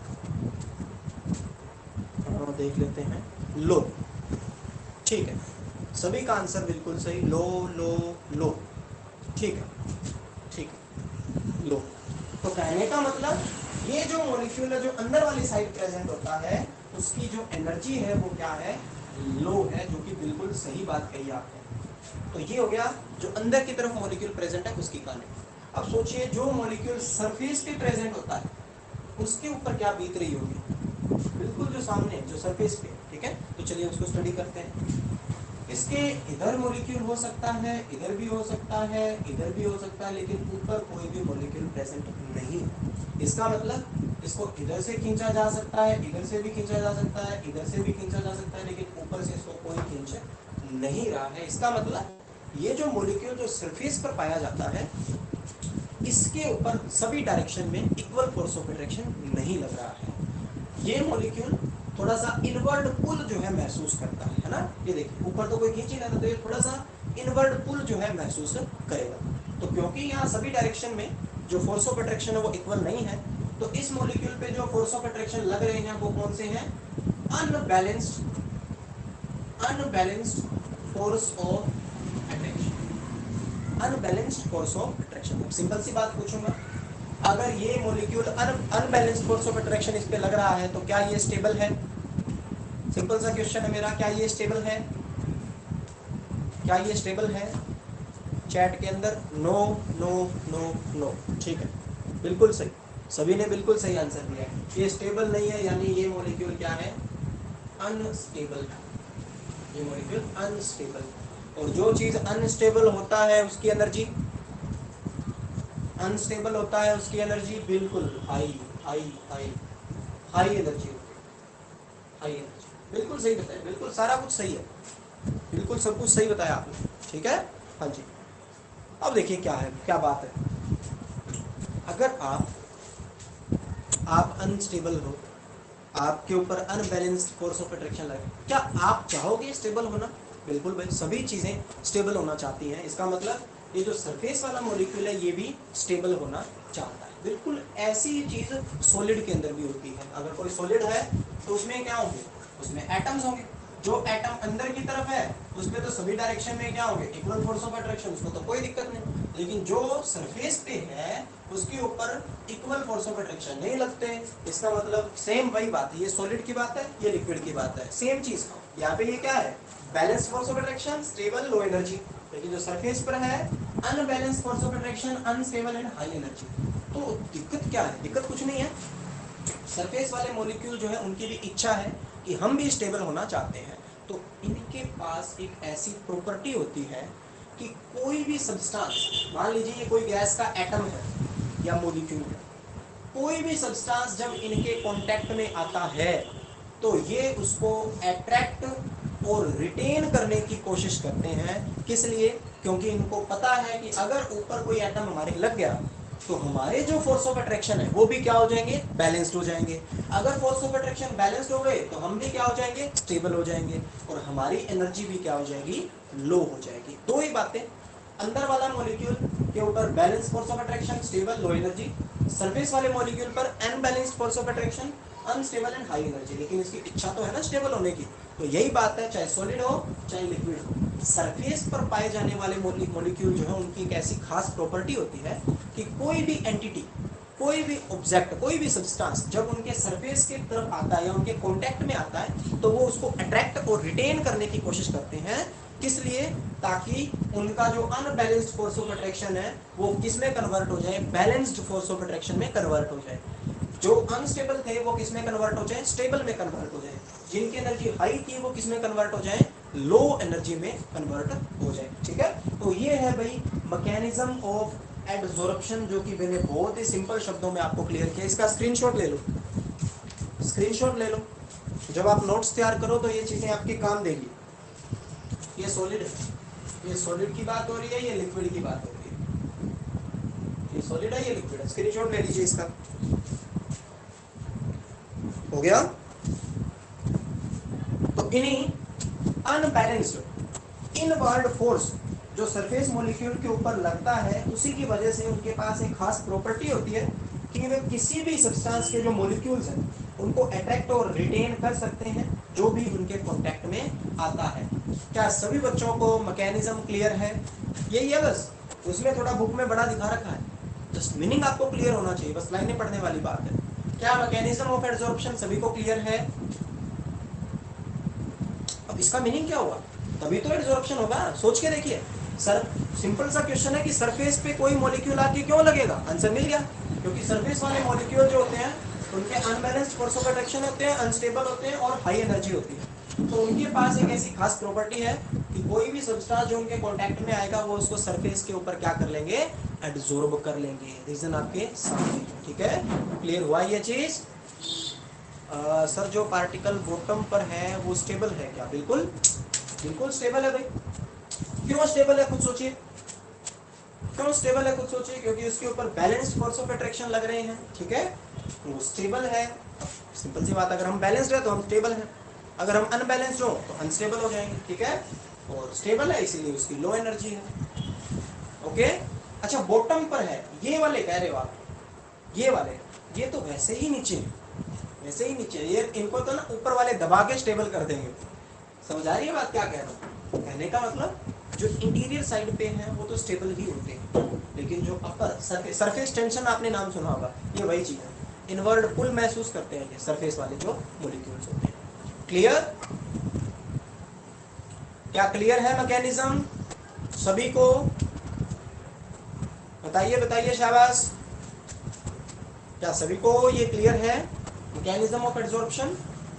देख लेते हैं। लो। ठीक है, सभी का आंसर बिल्कुल सही, लो लो लो। ठीक है, ठीक है, लो। तो कहने का मतलब ये जो मॉलिक्यूल है जो अंदर वाली साइड प्रेजेंट होता है उसकी जो एनर्जी है वो क्या है? लो है, जो कि बिल्कुल सही बात कही आपने। तो ये हो गया जो अंदर की तरफ मॉलिक्यूल प्रेजेंट है उसकी कहानी। अब सोचिए जो मॉलिक्यूल सरफेस पे प्रेजेंट होता है उसके ऊपर क्या बीत रही होगी? बिल्कुल जो सामने जो सरफेस पे। ठीक है, तो चलिए उसको स्टडी करते हैं। इसके इधर मॉलिक्यूल हो सकता है, इधर भी हो सकता है, इधर भी हो सकता है, लेकिन ऊपर कोई भी मॉलिक्यूल प्रेजेंट नहीं है। इसका मतलब इसको इधर से खींचा जा सकता है, इधर से भी खींचा जा सकता है, इधर से भी खींचा जा सकता है, लेकिन ऊपर से इसको कोई खींच नहीं रहा है। इसका मतलब ये जो मॉलिक्यूल जो सरफेस पर पाया जाता है, इसके ऊपर सभी डायरेक्शन में इक्वल फोर्स ऑफ अट्रैक्शन नहीं लग रहा है। ये मॉलिक्यूल थोड़ा सा इनवर्ड पुल जो है महसूस करता है, है ना। ये देखिए ऊपर तो कोई खींच ही नहीं रहा, तो ये थोड़ा सा इनवर्ड पुल जो है महसूस करेगा। तो क्योंकि यहाँ सभी डायरेक्शन में जो फोर्स ऑफ अट्रैक्शन है वो इक्वल नहीं है, तो इस मॉलिक्यूल पे जो फोर्स ऑफ अट्रैक्शन लग रहे हैं वो कौन से हैं? Unbalanced unbalanced force of attraction, unbalanced force of attraction. Simple सी बात पूछूंगा, अगर ये molecule unbalanced force of attraction इस पे लग रहा है तो क्या ये स्टेबल है? सिंपल सा क्वेश्चन है मेरा, क्या ये स्टेबल है? क्या ये स्टेबल है? चैट के अंदर नो नो नो नो। ठीक है, बिल्कुल सही, सभी ने बिल्कुल सही आंसर दिया है। ये स्टेबल नहीं है, यानी ये मॉलिक्यूल क्या है? अनस्टेबल। ये मॉलिक्यूल अनस्टेबल, और जो चीज अनस्टेबल होता है उसकी एनर्जी अनस्टेबल होता है उसकी एनर्जी बिल्कुल high high high high energy होती है, हाई एनर्जी। बिल्कुल सही बताया, बिल्कुल सारा कुछ सही है, बिल्कुल सब कुछ सही बताया आपने। ठीक है, हाँ जी। अब देखिए क्या है, क्या बात है। अगर आप आप अनस्टेबल हो, आपके ऊपर अनबैलेंस्ड फोर्स ऑफ अट्रैक्शन लगे, क्या आप चाहोगे स्टेबल होना? बिल्कुल भाई, सभी चीजें स्टेबल होना चाहती हैं। इसका मतलब ये जो सरफेस वाला मॉलिक्यूल है ये भी स्टेबल होना चाहता है। बिल्कुल ऐसी ही चीज सॉलिड के अंदर भी होती है। अगर कोई सॉलिड है तो उसमें क्या होंगे? उसमें एटम्स होंगे। जो एटम अंदर की तरफ है उसमें तो सभी डायरेक्शन में क्या होंगे? इक्वल फोर्स ऑफ अट्रैक्शन, उसको तो कोई दिक्कत नहीं। लेकिन जो सरफेस पे है उसके ऊपर इक्वल फोर्स ऑफ अट्रैक्शन नहीं लगते। इसका मतलब सेम वही बात है, ये सॉलिड की बात है, ये लिक्विड की बात है, सेम चीज। यहाँ पे ये क्या है? Balance force of attraction, stable, low energy. लेकिन जो सरफेस पर है unbalance force of attraction, unstable and high energy. तो दिक्कत क्या है? दिक्कत कुछ नहीं है। सरफेस वाले मॉलिक्यूल जो है उनकी भी इच्छा है कि हम भी स्टेबल होना चाहते हैं, तो इनके पास एक ऐसी प्रॉपर्टी होती है कि कोई भी सब्सटेंस, मान लीजिए ये कोई गैस का एटम है या मॉलिक्यूल है, कोई भी सब्सटेंस जब इनके कांटेक्ट में आता है तो ये उसको अट्रैक्ट और रिटेन करने की कोशिश करते हैं। किस लिए? क्योंकि इनको पता है कि अगर ऊपर कोई एटम हमारे लग गया तो हमारे जो फोर्स ऑफ अट्रैक्शन है वो भी क्या हो जाएंगे? बैलेंस्ड हो जाएंगे। अगर फोर्स ऑफ अट्रैक्शन बैलेंस्ड हो गए तो हम भी क्या हो जाएंगे? स्टेबल हो जाएंगे, और हमारी एनर्जी भी क्या हो जाएगी? लो हो जाएगी। दो ही बातें, अंदर वाला मॉलिक्यूल के ऊपर balance force of attraction, stable, low energy. Surface वाले मॉलिक्यूल पर unbalanced force of attraction, unstable and high energy. लेकिन इसकी इच्छा तो है ना स्टेबल होने की। तो यही बात है, चाहे सॉलिड हो चाहे लिक्विड हो, सरफेस पर पाए जाने वाले मॉलिक्यूल जो है उनकी एक ऐसी खास प्रॉपर्टी होती है कि कोई भी एंटिटी, कोई भी ऑब्जेक्ट, कोई भी सब्सटेंस जब उनके सरफेस की तरफ आता है या उनके कांटेक्ट में आता है तो वो उसको अट्रैक्ट और रिटेन करने की कोशिश करते हैं। किस लिए? ताकि उनका जो अनबैलेंस्ड फोर्स ऑफ अट्रैक्शन है वो किस में कन्वर्ट हो जाए? बैलेंस्ड फोर्स ऑफ अट्रैक्शन में कन्वर्ट हो जाए। जो अनस्टेबल थे वो किस में कन्वर्ट हो जाए? स्टेबल में कन्वर्ट हो जाए। जिनकी एनर्जी हाई थी वो किस में कन्वर्ट हो जाए? लो एनर्जी में कन्वर्ट हो जाए। ठीक है, तो ये है भाई मैकेनिज्म ऑफ एडसॉर्प्शन, जो कि मैंने बहुत ही सिंपल शब्दों में आपको क्लियर किया। इसका स्क्रीनशॉट ले लो, स्क्रीनशॉट ले लो। जब आप नोट्स तैयार करो तो ये चीजें आपके काम देगी। ये सॉलिड है, ये सॉलिड की बात हो रही है, ये लिक्विड की बात हो रही है। ये सॉलिड है, ये लिक्विड है। स्क्रीनशॉट ले लीजिए इसका। हो गया? तो इन्हीं अनबैलेंस्ड इनवर्ड फोर्स जो सरफेस मॉलिक्यूल के ऊपर लगता है, उसी की वजह से उनके पास एक खास प्रॉपर्टी होती है कि वे किसी भी सब्सटेंस के जो मॉलिक्यूल्स हैं उनको अट्रैक्ट और रिटेन कर सकते हैं जो भी उनके कांटेक्ट में आता है। क्या सभी बच्चों को मैकेनिज्म क्लियर है? यही है बस, उसमें थोड़ा बुक में बड़ा दिखा रखा है, जस्ट मीनिंग आपको क्लियर होना चाहिए, बस लाइनें पढ़ने वाली बात है। क्या मैकेनिज्म ऑफ एडसॉर्प्शन सभी को क्लियर है? अब इसका मीनिंग क्या हुआ? तभी तो एडसॉर्प्शन होगा। सोच के देखिए सर, सिंपल सा क्वेश्चन है कि सरफेस पे कोई मॉलिक्यूल आके क्यों लगेगा? आंसर मिल गया, क्योंकि सरफेस वाले मॉलिक्यूल जो होते हैं उनके अनबैलेंस्ड फोर्स ऑफ अट्रैक्शन होते हैं, अनस्टेबल होते हैं और हाई एनर्जी होती है। तो उनके पास एक ऐसी खास प्रॉपर्टी है कि कोई भी सब्सटेंस जो उनके कांटेक्ट में आएगा वो उसको सरफेस के ऊपर क्या कर लेंगे? एडसॉर्ब कर लेंगे। रीजन आपके सामने। ठीक है, क्लियर हुआ ये चीज? सर जो पार्टिकल बॉटम पर है वो स्टेबल है क्या? बिल्कुल बिल्कुल स्टेबल है भाई। क्यों स्टेबल है खुद सोचिए, क्यों स्टेबल है खुद सोचिए, क्योंकि उसके ऊपर बैलेंस्ड फोर्स ऑफ अट्रैक्शन लग रहे हैं, ठीक है, वो स्टेबल है। सिंपल सी बात, अगर हम बैलेंस्ड है तो हम स्टेबल हैं, अगर हम अनबैलेंस्ड हो तो अनस्टेबल हो जाएंगे, ठीक है। और स्टेबल है इसीलिए उसकी लो एनर्जी है, ओके। अच्छा बॉटम पर है, ये वाले कह रहे हो आप, ये वाले, ये तो वैसे ही नीचे, वैसे ही नीचे, ये इनको तो ना ऊपर वाले दबा के स्टेबल कर देंगे। समझ आ रही है बात क्या कह रहा हूँ? कहने का मतलब जो इंटीरियर साइड पे हैं वो तो स्टेबल ही होते हैं, लेकिन जो अपर सरफेस सरफेस टेंशन आपने नाम सुना होगा, ये वही चीज है, इनवर्ड पुल महसूस करते हैं ये सरफेस वाले जो मॉलिक्यूल्स होते हैं। क्लियर? क्या क्लियर है मैकेनिज्म सभी को? बताइए बताइए, शाबाश। क्या सभी को ये क्लियर है mechanism of absorption?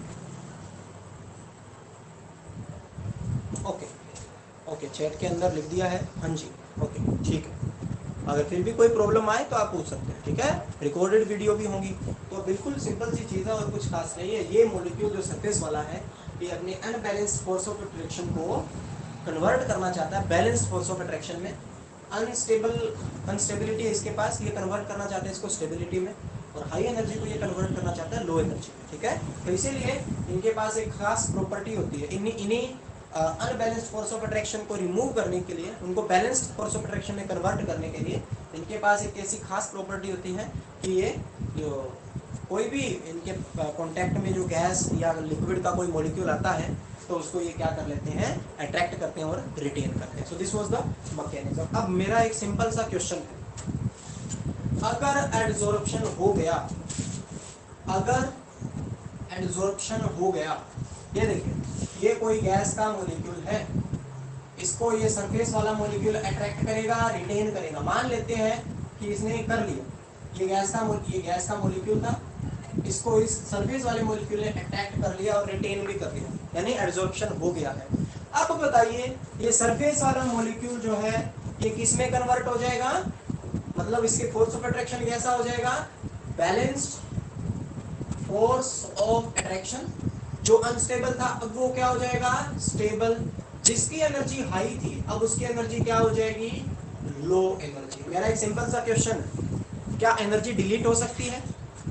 Okay okay, chat के अंदर लिख दिया है, हाँ जी, ओके ठीक है। अगर फिर भी कोई प्रॉब्लम आए तो आप पूछ सकते हैं, ठीक है। रिकॉर्डेड वीडियो भी होंगी, तो बिल्कुल सिंपल सी चीज़ है और कुछ खास नहीं है। ये मॉलिक्यूल जो सरफेस वाला है, ये अपने अनबैलेंस्ड फोर्स ऑफ अट्रैक्शन को कन्वर्ट करना चाहता है बैलेंस्ड फोर्स ऑफ अट्रैक्शन में। अनस्टेबल अनस्टेबिलिटी है इसके पास, ये कन्वर्ट करना चाहते हैं इसको स्टेबिलिटी में, और हाई एनर्जी को ये कन्वर्ट करना चाहता है लो एनर्जी में, ठीक है। तो इसीलिए इनके पास एक खास प्रॉपर्टी होती है, इन्हीं इन्हीं अनबैलेंस्ड फोर्स ऑफ अट्रैक्शन को रिमूव करने के लिए, उनको बैलेंस्ड फोर्स ऑफ अट्रैक्शन में कन्वर्ट करने के लिए इनके पास एक ऐसी खास प्रॉपर्टी होती है कि ये जो कोई भी इनके कांटेक्ट में जो गैस या लिक्विड का कोई मॉलिक्यूल आता है तो उसको ये क्या कर लेते हैं, अट्रैक्ट करते हैं और रिटेन करते हैं। So this was the mechanism. अब मेरा एक सिंपल सा क्वेश्चन है, अगर एडसॉर्प्शन हो गया, अगर एडसॉर्प्शन हो गया, ये देखिए ये कोई गैस का मॉलिक्यूल है, इसको ये सरफेस वाला मॉलिक्यूल अट्रैक्ट करेगा, रिटेन करेगा। मान लेते हैं कि इसने कर लिया, ये गैस का ये गैस का मॉलिक्यूल था, इसको इस सरफेस वाले मॉलिक्यूल ने अट्रैक्ट कर लिया और रिटेन भी कर लिया, यानी एडसॉर्प्शन हो गया है। अब बताइए ये सरफेस वाला मॉलिक्यूल जो है ये किस में कन्वर्ट हो जाएगा, मतलब इसके फोर्स ऑफ अट्रैक्शन कैसा हो जाएगा, बैलेंस्ड फोर्स ऑफ अट्रैक्शन। जो अनस्टेबल था अब वो क्या हो जाएगा, स्टेबल। जिसकी एनर्जी हाई थी अब उसकी एनर्जी क्या हो जाएगी, लो एनर्जी। मेरा एक सिंपल सा क्वेश्चन है, क्या एनर्जी डिलीट हो सकती है,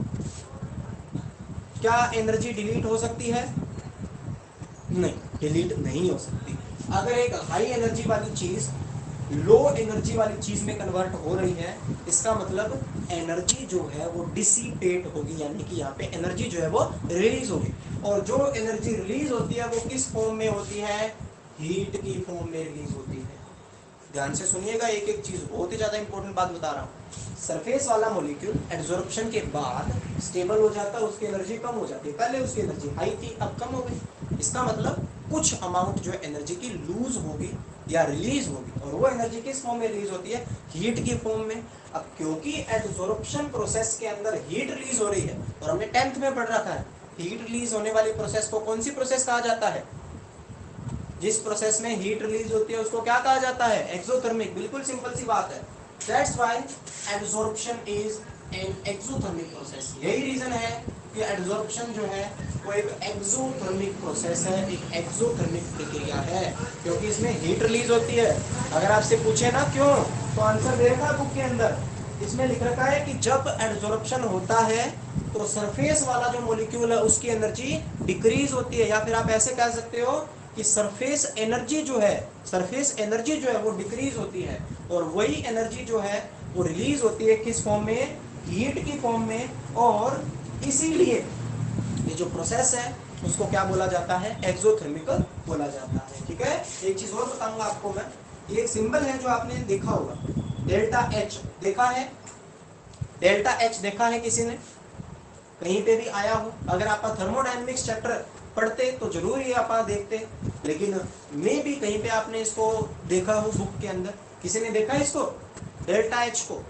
क्या एनर्जी डिलीट हो सकती है? नहीं, डिलीट नहीं हो सकती। अगर एक हाई एनर्जी वाली चीज लो एनर्जी वाली चीज में कन्वर्ट हो रही है, इसका मतलब एनर्जी जो है वो डिसिपेट होगी, यानी कि यहाँ पे एनर्जी जो है वो रिलीज होगी। और जो एनर्जी रिलीज होती है वो किस फॉर्म में होती है, हीट की फॉर्म में रिलीज होती है। ध्यान से सुनिएगा, एक एक चीज, बहुत ही ज्यादा इंपॉर्टेंट बात बता रहा हूँ। सरफेस वाला मॉलिक्यूल एडसॉर्प्शन के बाद स्टेबल हो जाता है, उसकी एनर्जी कम हो जाती है। पहले उसकी एनर्जी हाई थी, अब कम हो गई। इसका मतलब कुछ अमाउंट जो एनर्जी की लूज होगी या रिलीज होगी, और वो एनर्जी किस फॉर्म में रिलीज होती है, हीट की फॉर्म में। अब क्योंकि एडसॉर्प्शन प्रोसेस के अंदर हीट रिलीज हो रही है, और हमने टेंथ में पढ़ रखा है हीट रिलीज होने वाली प्रोसेस को कौन सी प्रोसेस कहा जाता है, जिस प्रोसेस में हीट रिलीज होती है उसको क्या कहा जाता है, एक्सोथर्मिक। बिल्कुल सिंपल सी बात है, that's why adsorption is an exothermic process. यही रीजन है कि एडसॉर्प्शन जो है वो एक एक्सोथर्मिक प्रोसेस है, एक एक्सोथर्मिक प्रक्रिया है, क्योंकि इसमें हीट रिलीज होती है। अगर आपसे पूछे ना क्यों, तो आंसर देखा बुक के अंदर, इसमें लिख रखा है कि जब एडसॉर्प्शन होता है तो सरफेस वाला जो मॉलिक्यूल है उसकी एनर्जी डिक्रीज होती है, या फिर आप ऐसे कह सकते हो कि सरफेस एनर्जी जो है सरफेस एनर्जी जो है वो डिक्रीज होती है, और वही एनर्जी जो है वो रिलीज होती है किस फॉर्म में, हीट की फॉर्म में। और इसीलिए ये जो प्रोसेस है उसको क्या बोला जाता है, एक्सोथर्मिकल बोला जाता है। ठीक है, एक चीज और बताऊंगा आपको मैं, ये एक सिंबल है जो आपने देखा होगा, डेल्टा एच देखा है, डेल्टा एच देखा है किसी ने, कहीं पे भी आया हो? अगर आप थर्मोडायनेमिक्स चैप्टर पढ़ते तो जरूर ये आप देखते, लेकिन मे भी कहीं पे आपने इसको देखा हो बुक के अंदर। किसी ने देखा है इसको, डेल्टा एच को?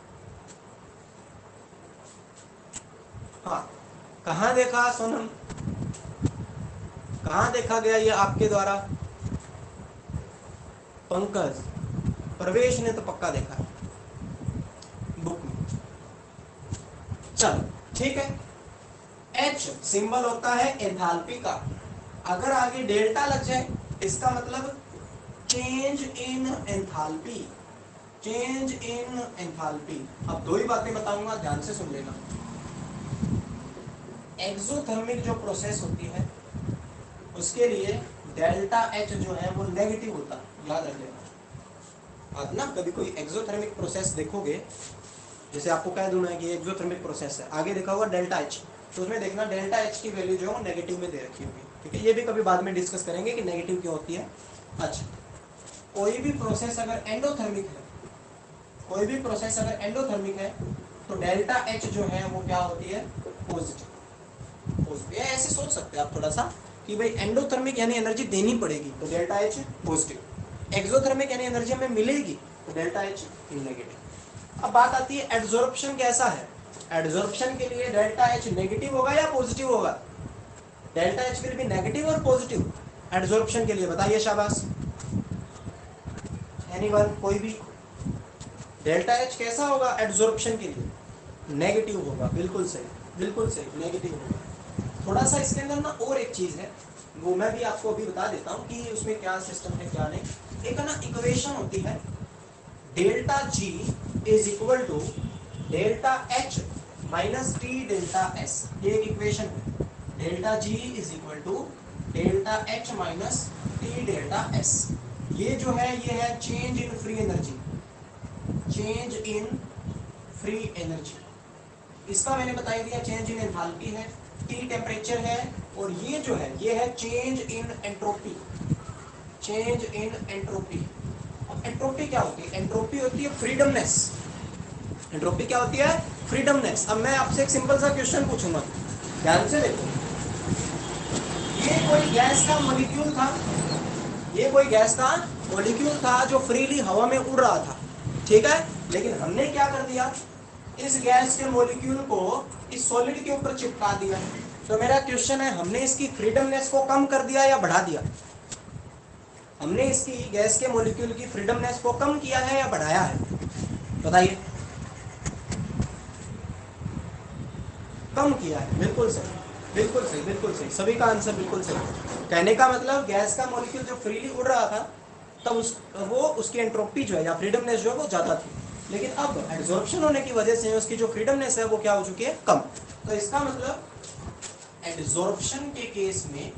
हाँ, कहाँ देखा सोनम, कहाँ देखा गया ये आपके द्वारा? पंकज, प्रवेश ने तो पक्का देखा है बुक में। चलो ठीक है, H सिंबल होता है एंथैल्पी का। अगर आगे डेल्टा लग जाए इसका मतलब change in enthalpy, change in enthalpy. अब दो ही बातें बताऊंगा, ध्यान से सुन लेना। एक्सोथर्मिक जो प्रोसेस होती है उसके लिए डेल्टा एच जो है वो नेगेटिव होता है, याद रख लेना। आप ना कभी कोई एक्सोथर्मिक प्रोसेस देखोगे, जैसे आपको कह दूं मैं कि एक्सोथर्मिक प्रोसेस है, आगे देखा होगा डेल्टा एच, तो उसमें देखना डेल्टा एच की वैल्यू जो है वो नेगेटिव में दे रखी होगी, ठीक है। ये भी कभी बाद में डिस्कस करेंगे कि नेगेटिव क्यों होती है। अच्छा, कोई भी प्रोसेस अगर एंडोथर्मिक है, कोई भी प्रोसेस अगर एंडोथर्मिक है तो डेल्टा एच जो है वो क्या होती है, पॉजिटिव। पॉजिटिव ऐसे सोच सकते हैं आप थोड़ा सा कि भाई एंडोथर्मिक यानी एनर्जी देनी पड़ेगी तो डेल्टा एच पॉजिटिव, एक्सोथर्मिक यानी एनर्जी हमें मिलेगी तो डेल्टा एच नेगेटिव। अब बात आती है एडजॉर्प्शन कैसा है। एडजॉर्प्शन के लिए डेल्टा एच नेगेटिव होगा या पॉजिटिव होगा? Delta H will be negative और पॉजिटिव एडजॉर्प्शन के लिए, बताइए शाबाश। एनीवन, कोई भी? डेल्टा एच कैसा होगा एडजॉर्प्शन के लिए? नेगेटिव होगा, बिल्कुल सही, बिल्कुल सही, नेगेटिव होगा। थोड़ा सा इसके अंदर ना और एक चीज है, वो मैं भी आपको अभी बता देता हूँ कि उसमें क्या सिस्टम है क्या नहीं। एक ना इक्वेशन होती है delta G is equal to delta H minus T delta S, ये एक इक्वेशन है। Delta G is equal to delta H minus T delta S. ये जो है ये है change in free energy, change in free energy. इसका मैंने बता दिया चेंज इन एंथैल्पी है, टी टेम्परेचर है, और ये जो है ये है change in entropy, change in entropy. अब एंट्रोपी क्या होती है? एंट्रोपी होती है फ्रीडमनेस। एंट्रोपी क्या होती है? फ्रीडमनेस। अब मैं आपसे एक सिंपल सा क्वेश्चन पूछूंगा, ध्यान से देखो। ये कोई गैस का मॉलिक्यूल था, ये कोई गैस का मॉलिक्यूल था जो फ्रीली हवा में उड़ रहा था, ठीक है। लेकिन हमने क्या कर दिया, इस गैस के मॉलिक्यूल को इस सॉलिड के ऊपर चिपका दिया। तो मेरा क्वेश्चन है, हमने इसकी फ्रीडमनेस को कम कर दिया या बढ़ा दिया? हमने इसकी गैस के मॉलिक्यूल की फ्रीडमनेस को कम किया है या बढ़ाया है? बताइए। कम किया है, बिल्कुल सही, बिल्कुल सही, बिल्कुल सही, सभी का आंसर बिल्कुल सही। कहने का मतलब गैस का मॉलिक्यूल जो फ्रीली उड़ रहा था तब उस वो उसकी एंट्रोपी जो है या फ्रीडमनेस जो है वो ज्यादा थी, लेकिन अब एडजॉर्प्शन होने की वजह से उसकी जो फ्रीडमनेस है वो क्या हो चुकी है, कम। तो इसका मतलब एडजॉर्प्शन के केस में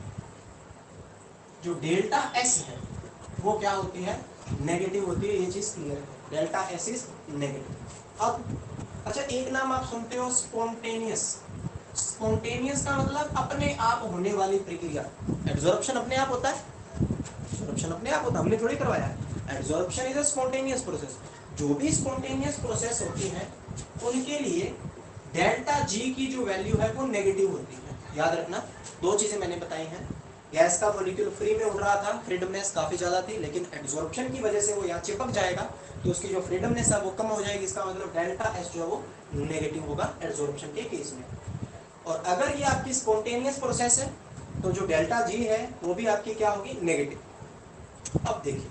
जो डेल्टा एस है वो क्या होती है, नेगेटिव होती है। ये चीज क्लियर है, डेल्टा एस इज नेगेटिव। अब अच्छा, एक नाम आप सुनते हो स्पॉन्टेनियस। स्पॉन्टेनियस का मतलब अपने आप होने वाली प्रक्रिया। एडजॉर्प्शन अपने आप होता है, एडजॉर्प्शन अपने आप होता है, हमने थोड़ी करवाया है। Adsorption is a spontaneous process. जो भी स्पॉन्टेनियस प्रोसेस होती है उनके लिए डेल्टा जी की जो वैल्यू है वो नेगेटिव होती है। याद रखना, दो चीजें मैंने बताई हैं। गैस का मॉलिक्यूल फ्री में उड़ रहा था, फ्रीडमनेस काफी ज्यादा थी, लेकिन एडजॉर्प्शन की वजह से वो यहाँ चिपक जाएगा तो उसकी जो फ्रीडमनेस है वो कम हो जाएगी। इसका मतलब डेल्टा एस जो है वो नेगेटिव होगा एडजॉर्प्शन के केस में। और अगर ये आपकी स्पॉन्टेनियस प्रोसेस है तो जो डेल्टा जी है वो भी आपकी क्या होगी, नेगेटिव। अब देखिए,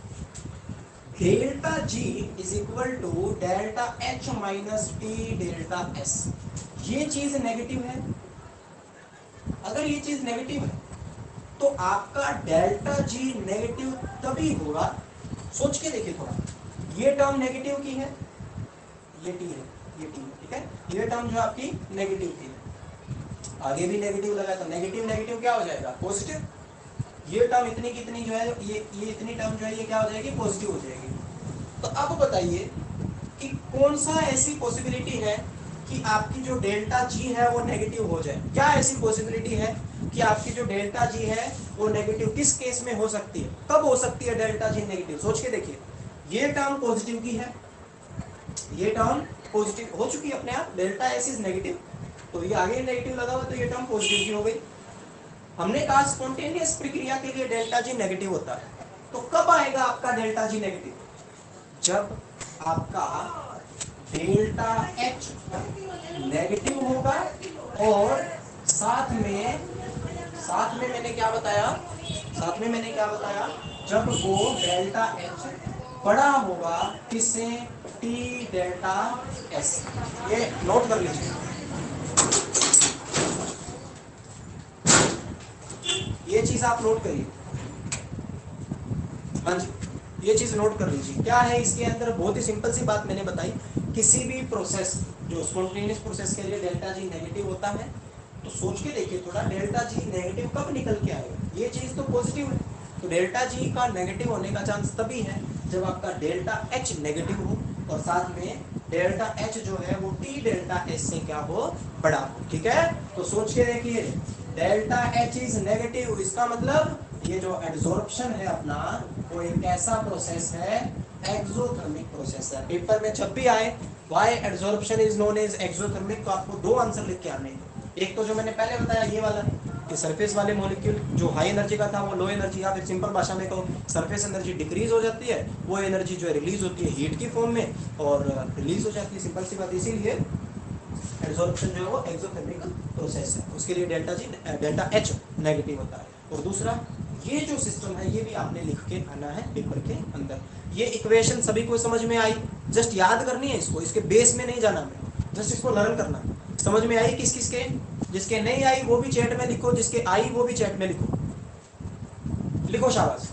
delta G is equal to delta H minus T delta S. ये चीज नेगेटिव है। अगर ये चीज नेगेटिव है तो आपका डेल्टा जी नेगेटिव तभी होगा, सोच के देखिए थोड़ा। ये टर्म नेगेटिव की है, ये टी है, ये टी है, ठीक है। ये टर्म जो आपकी नेगेटिव की है, आगे भी नेगेटिव लगा तो नेगेटिव नेगेटिव क्या हो जाएगा, पॉजिटिव। ये टर्म इतनी कितनी जो है, ये ये इतनी टर्म जो है ये क्या हो जाएगी, पॉजिटिव हो जाएगी। तो अब बताइए कि कौन सा ऐसी पॉसिबिलिटी है कि आपकी जो डेल्टा जी है वो नेगेटिव हो जाए। क्या ऐसी पॉसिबिलिटी है कि आपकी जो डेल्टा जी है वो नेगेटिव किस केस में हो सकती है, कब हो सकती है डेल्टा जी नेगेटिव? सोच के देखिए। ये टर्म पॉजिटिव की है, ये टर्म पॉजिटिव हो चुकी है अपने आप, डेल्टा एस इज नेगेटिव, तो ये आगे नेगेटिव लगा हुआ तो ये टर्म पॉजिटिव की हो गई। हमने कहा स्पॉन्टेनियस प्रक्रिया के लिए डेल्टा जी नेगेटिव होता है। तो कब आएगा आपका डेल्टा जी नेगेटिव? जब आपका डेल्टा एच नेगेटिव होगा और साथ में साथ में मैंने क्या बताया साथ में मैंने क्या बताया जब वो डेल्टा एच बड़ा होगा किससे, टी डेल्टा एस। ये नोट कर लीजिए, ये चीज आप नोट करिए। हाँ जी, ये चीज नोट कर लीजिए। क्या है इसके अंदर, बहुत ही सिंपल सी बात मैंने बताई, किसी भी प्रोसेस जो स्पॉन्टेनियस प्रोसेस के लिए डेल्टा जी नेगेटिव होता है, तो सोच के देखिए थोड़ा, डेल्टा जी नेगेटिव कब निकल के आएगा, ये चीज तो पॉजिटिव है, तो डेल्टा जी का नेगेटिव होने का चांस तभी है जब आपका डेल्टा एच नेगेटिव हो और साथ में डेल्टा एच जो है वो टी डेल्टा एस से क्या हो, बड़ा हो। ठीक है, तो सोच के देखिए, डेल्टा एच इज नेगेटिव, इसका मतलब ये जो एड्सॉर्प्शन है अपना, वो एक ऐसा प्रोसेस है, एक्सोथर्मिक प्रोसेस है। पेपर में जब भी आए why adsorption is known as exothermic, तो आपको दो आंसर लिख के आने हैं। एक तो जो मैंने पहले बताया ये वाला कि सरफेस वाले मॉलिक्यूल जो हाई एनर्जी का था वो लो एनर्जी, या फिर सिंपल भाषा में कहो सरफेस एनर्जी डिक्रीज हो जाती है, वो एनर्जी जो है रिलीज होती है हीट की फॉर्म में और रिलीज हो जाती है, सिंपल सी बात। इसीलिए एड्सॉर्प्शन जो है वो एक्सोथर्मिक प्रोसेस है, उसके लिए delta G delta H negative होता है। और दूसरा ये जो सिस्टम है ये भी आपने लिख के आना है पेपर के अंदर। ये इक्वेशन सभी को समझ में आई, जस्ट याद करनी है इसको, इसके बेस में नहीं जाना है, जस्ट इसको लर्न करना। समझ में आई किस किस के, जिसके नहीं आई वो भी चैट में लिखो, जिसके आई वो भी चैट में लिखो, लिखो शाबाश।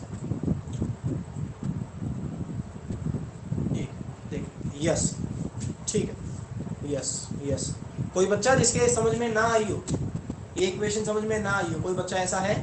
यस ठीक है, यस यस। कोई बच्चा जिसके समझ में ना आई हो, ये इक्वेशन समझ में ना आई हो, कोई बच्चा ऐसा है?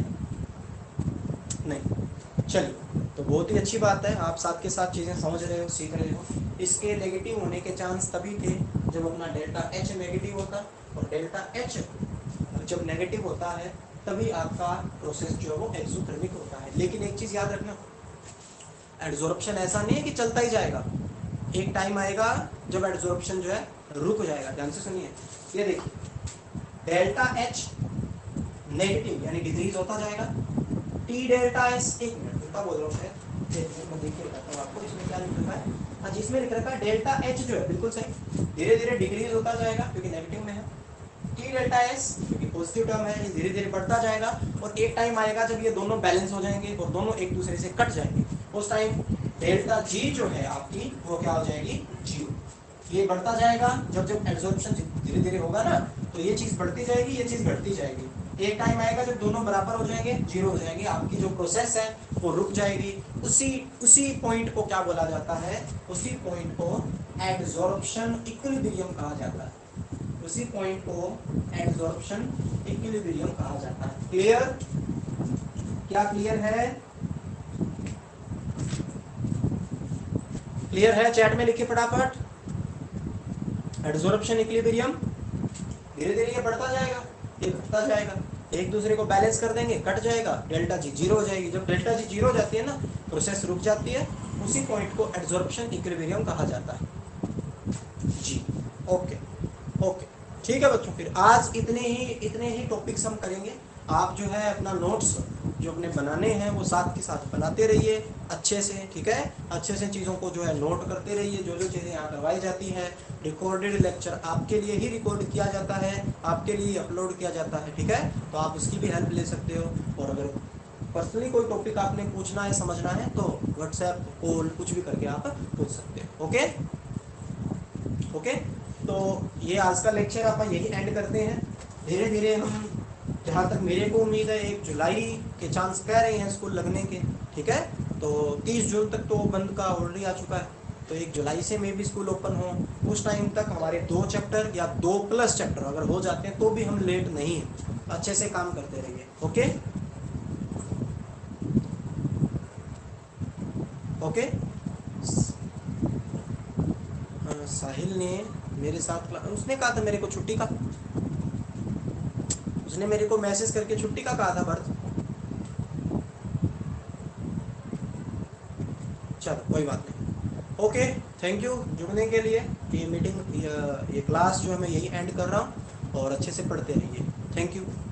नहीं, चलिए तो बहुत ही अच्छी बात है, आप साथ के साथ चीज़ें समझ रहे हो, सीख रहे हो। इसके नेगेटिव होने के चांस तभी थे जब अपना डेल्टा एच नेगेटिव होता, और डेल्टा एच जब नेगेटिव होता है तभी आपका प्रोसेस जो है वो एक्सोथर्मिक होता है। लेकिन एक चीज़ याद रखना, एड्सॉर्प्शन ऐसा नहीं है कि चलता ही जाएगा, एक टाइम आएगा जब एड्सॉर्प्शन जो है रुक जाएगा। ध्यान से सुनिए, ये देखिए डेल्टा एच नेगेटिव यानी डिक्रीज होता जाएगा, टी डेल्टा एस, एक मिनट क्या बोल रहा हूँ मैं, देखिए बताता हूँ आपको इसमें क्या लिख रखा है। हाँ, जिसमें लिख रखा है डेल्टा एच जो है बिल्कुल सही, धीरे धीरे डिक्रीज होता जाएगा क्योंकि नेगेटिव में है, टी डेल्टा एस क्योंकि पॉजिटिव टर्म है, ये धीरे धीरे बढ़ता जाएगा और एक टाइम आएगा जब ये दोनों बैलेंस हो जाएंगे और दोनों एक दूसरे से कट जाएंगे, उस टाइम डेल्टा जी जो है आपकी वो क्या हो जाएगी, जीरो। ये बढ़ता जाएगा, जब जब एब्जॉर्प्शन धीरे धीरे होगा ना तो ये चीज़ बढ़ती जाएगी, ये चीज़ घटती जाएगी, एक टाइम आएगा जब दोनों बराबर हो जाएंगे, जीरो हो जाएंगे, आपकी जो प्रोसेस है वो रुक जाएगी। उसी उसी पॉइंट को क्या बोला जाता है, उसी पॉइंट को एब्जॉर्प्शन इक्विलिब्रियम कहा जाता है, उसी पॉइंट को एब्जॉर्प्शन इक्विलिब्रियम कहा जाता है। क्लियर? क्या क्लियर है? क्लियर है? चैट में लिखिए फटाफट, एब्जॉर्प्शन इक्विलिब्रियम। धीरे धीरे ये बढ़ता जाएगा, ये घटता जाएगा, एक दूसरे को बैलेंस कर देंगे, कट जाएगा, डेल्टा जी जीरो हो जाएगी। जब डेल्टा जी जीरो हो जाती है ना, प्रोसेस रुक जाती है, उसी पॉइंट को एब्जॉर्प्शन इक्विलिब्रियम कहा जाता है जी। ओके ओके ठीक है बच्चों, फिर आज इतने ही इतने ही टॉपिक्स हम करेंगे। आप जो है अपना नोट्स जो अपने बनाने हैं वो साथ के साथ बनाते रहिए अच्छे से, ठीक है, अच्छे से चीज़ों को जो है नोट करते रहिए, जो जो चीज़ें यहाँ करवाई जाती है। रिकॉर्डेड लेक्चर आपके लिए ही रिकॉर्ड किया जाता है, आपके लिए अपलोड किया जाता है, ठीक है, तो आप उसकी भी हेल्प ले सकते हो। और अगर पर्सनली कोई टॉपिक आपने पूछना है, समझना है, तो व्हाट्सएप कॉल कुछ भी करके आप पूछ सकते हो। ओके ओके, तो ये आज का लेक्चर आप यही एंड करते हैं। धीरे धीरे हम, जहाँ तक मेरे को उम्मीद है, एक जुलाई के चांस कह रहे हैं स्कूल लगने के, ठीक है, तो तीस जून तक तो बंद का ऑर्डर आ चुका है, तो एक जुलाई से मे भी स्कूल ओपन हो। उस टाइम तक हमारे दो चैप्टर या दो प्लस चैप्टर अगर हो जाते हैं तो भी हम लेट नहीं हैं, अच्छे से काम करते रहिए। ओके ओके साहिल ने मेरे साथ, उसने कहा था मेरे को छुट्टी का, उसने मेरे को मैसेज करके छुट्टी का कहा था भरत। चलो कोई बात नहीं। ओके, थैंक यू जुड़ने के लिए। ये मीटिंग, ये क्लास जो है मैं यही एंड कर रहा हूँ, और अच्छे से पढ़ते रहिए। Thank you.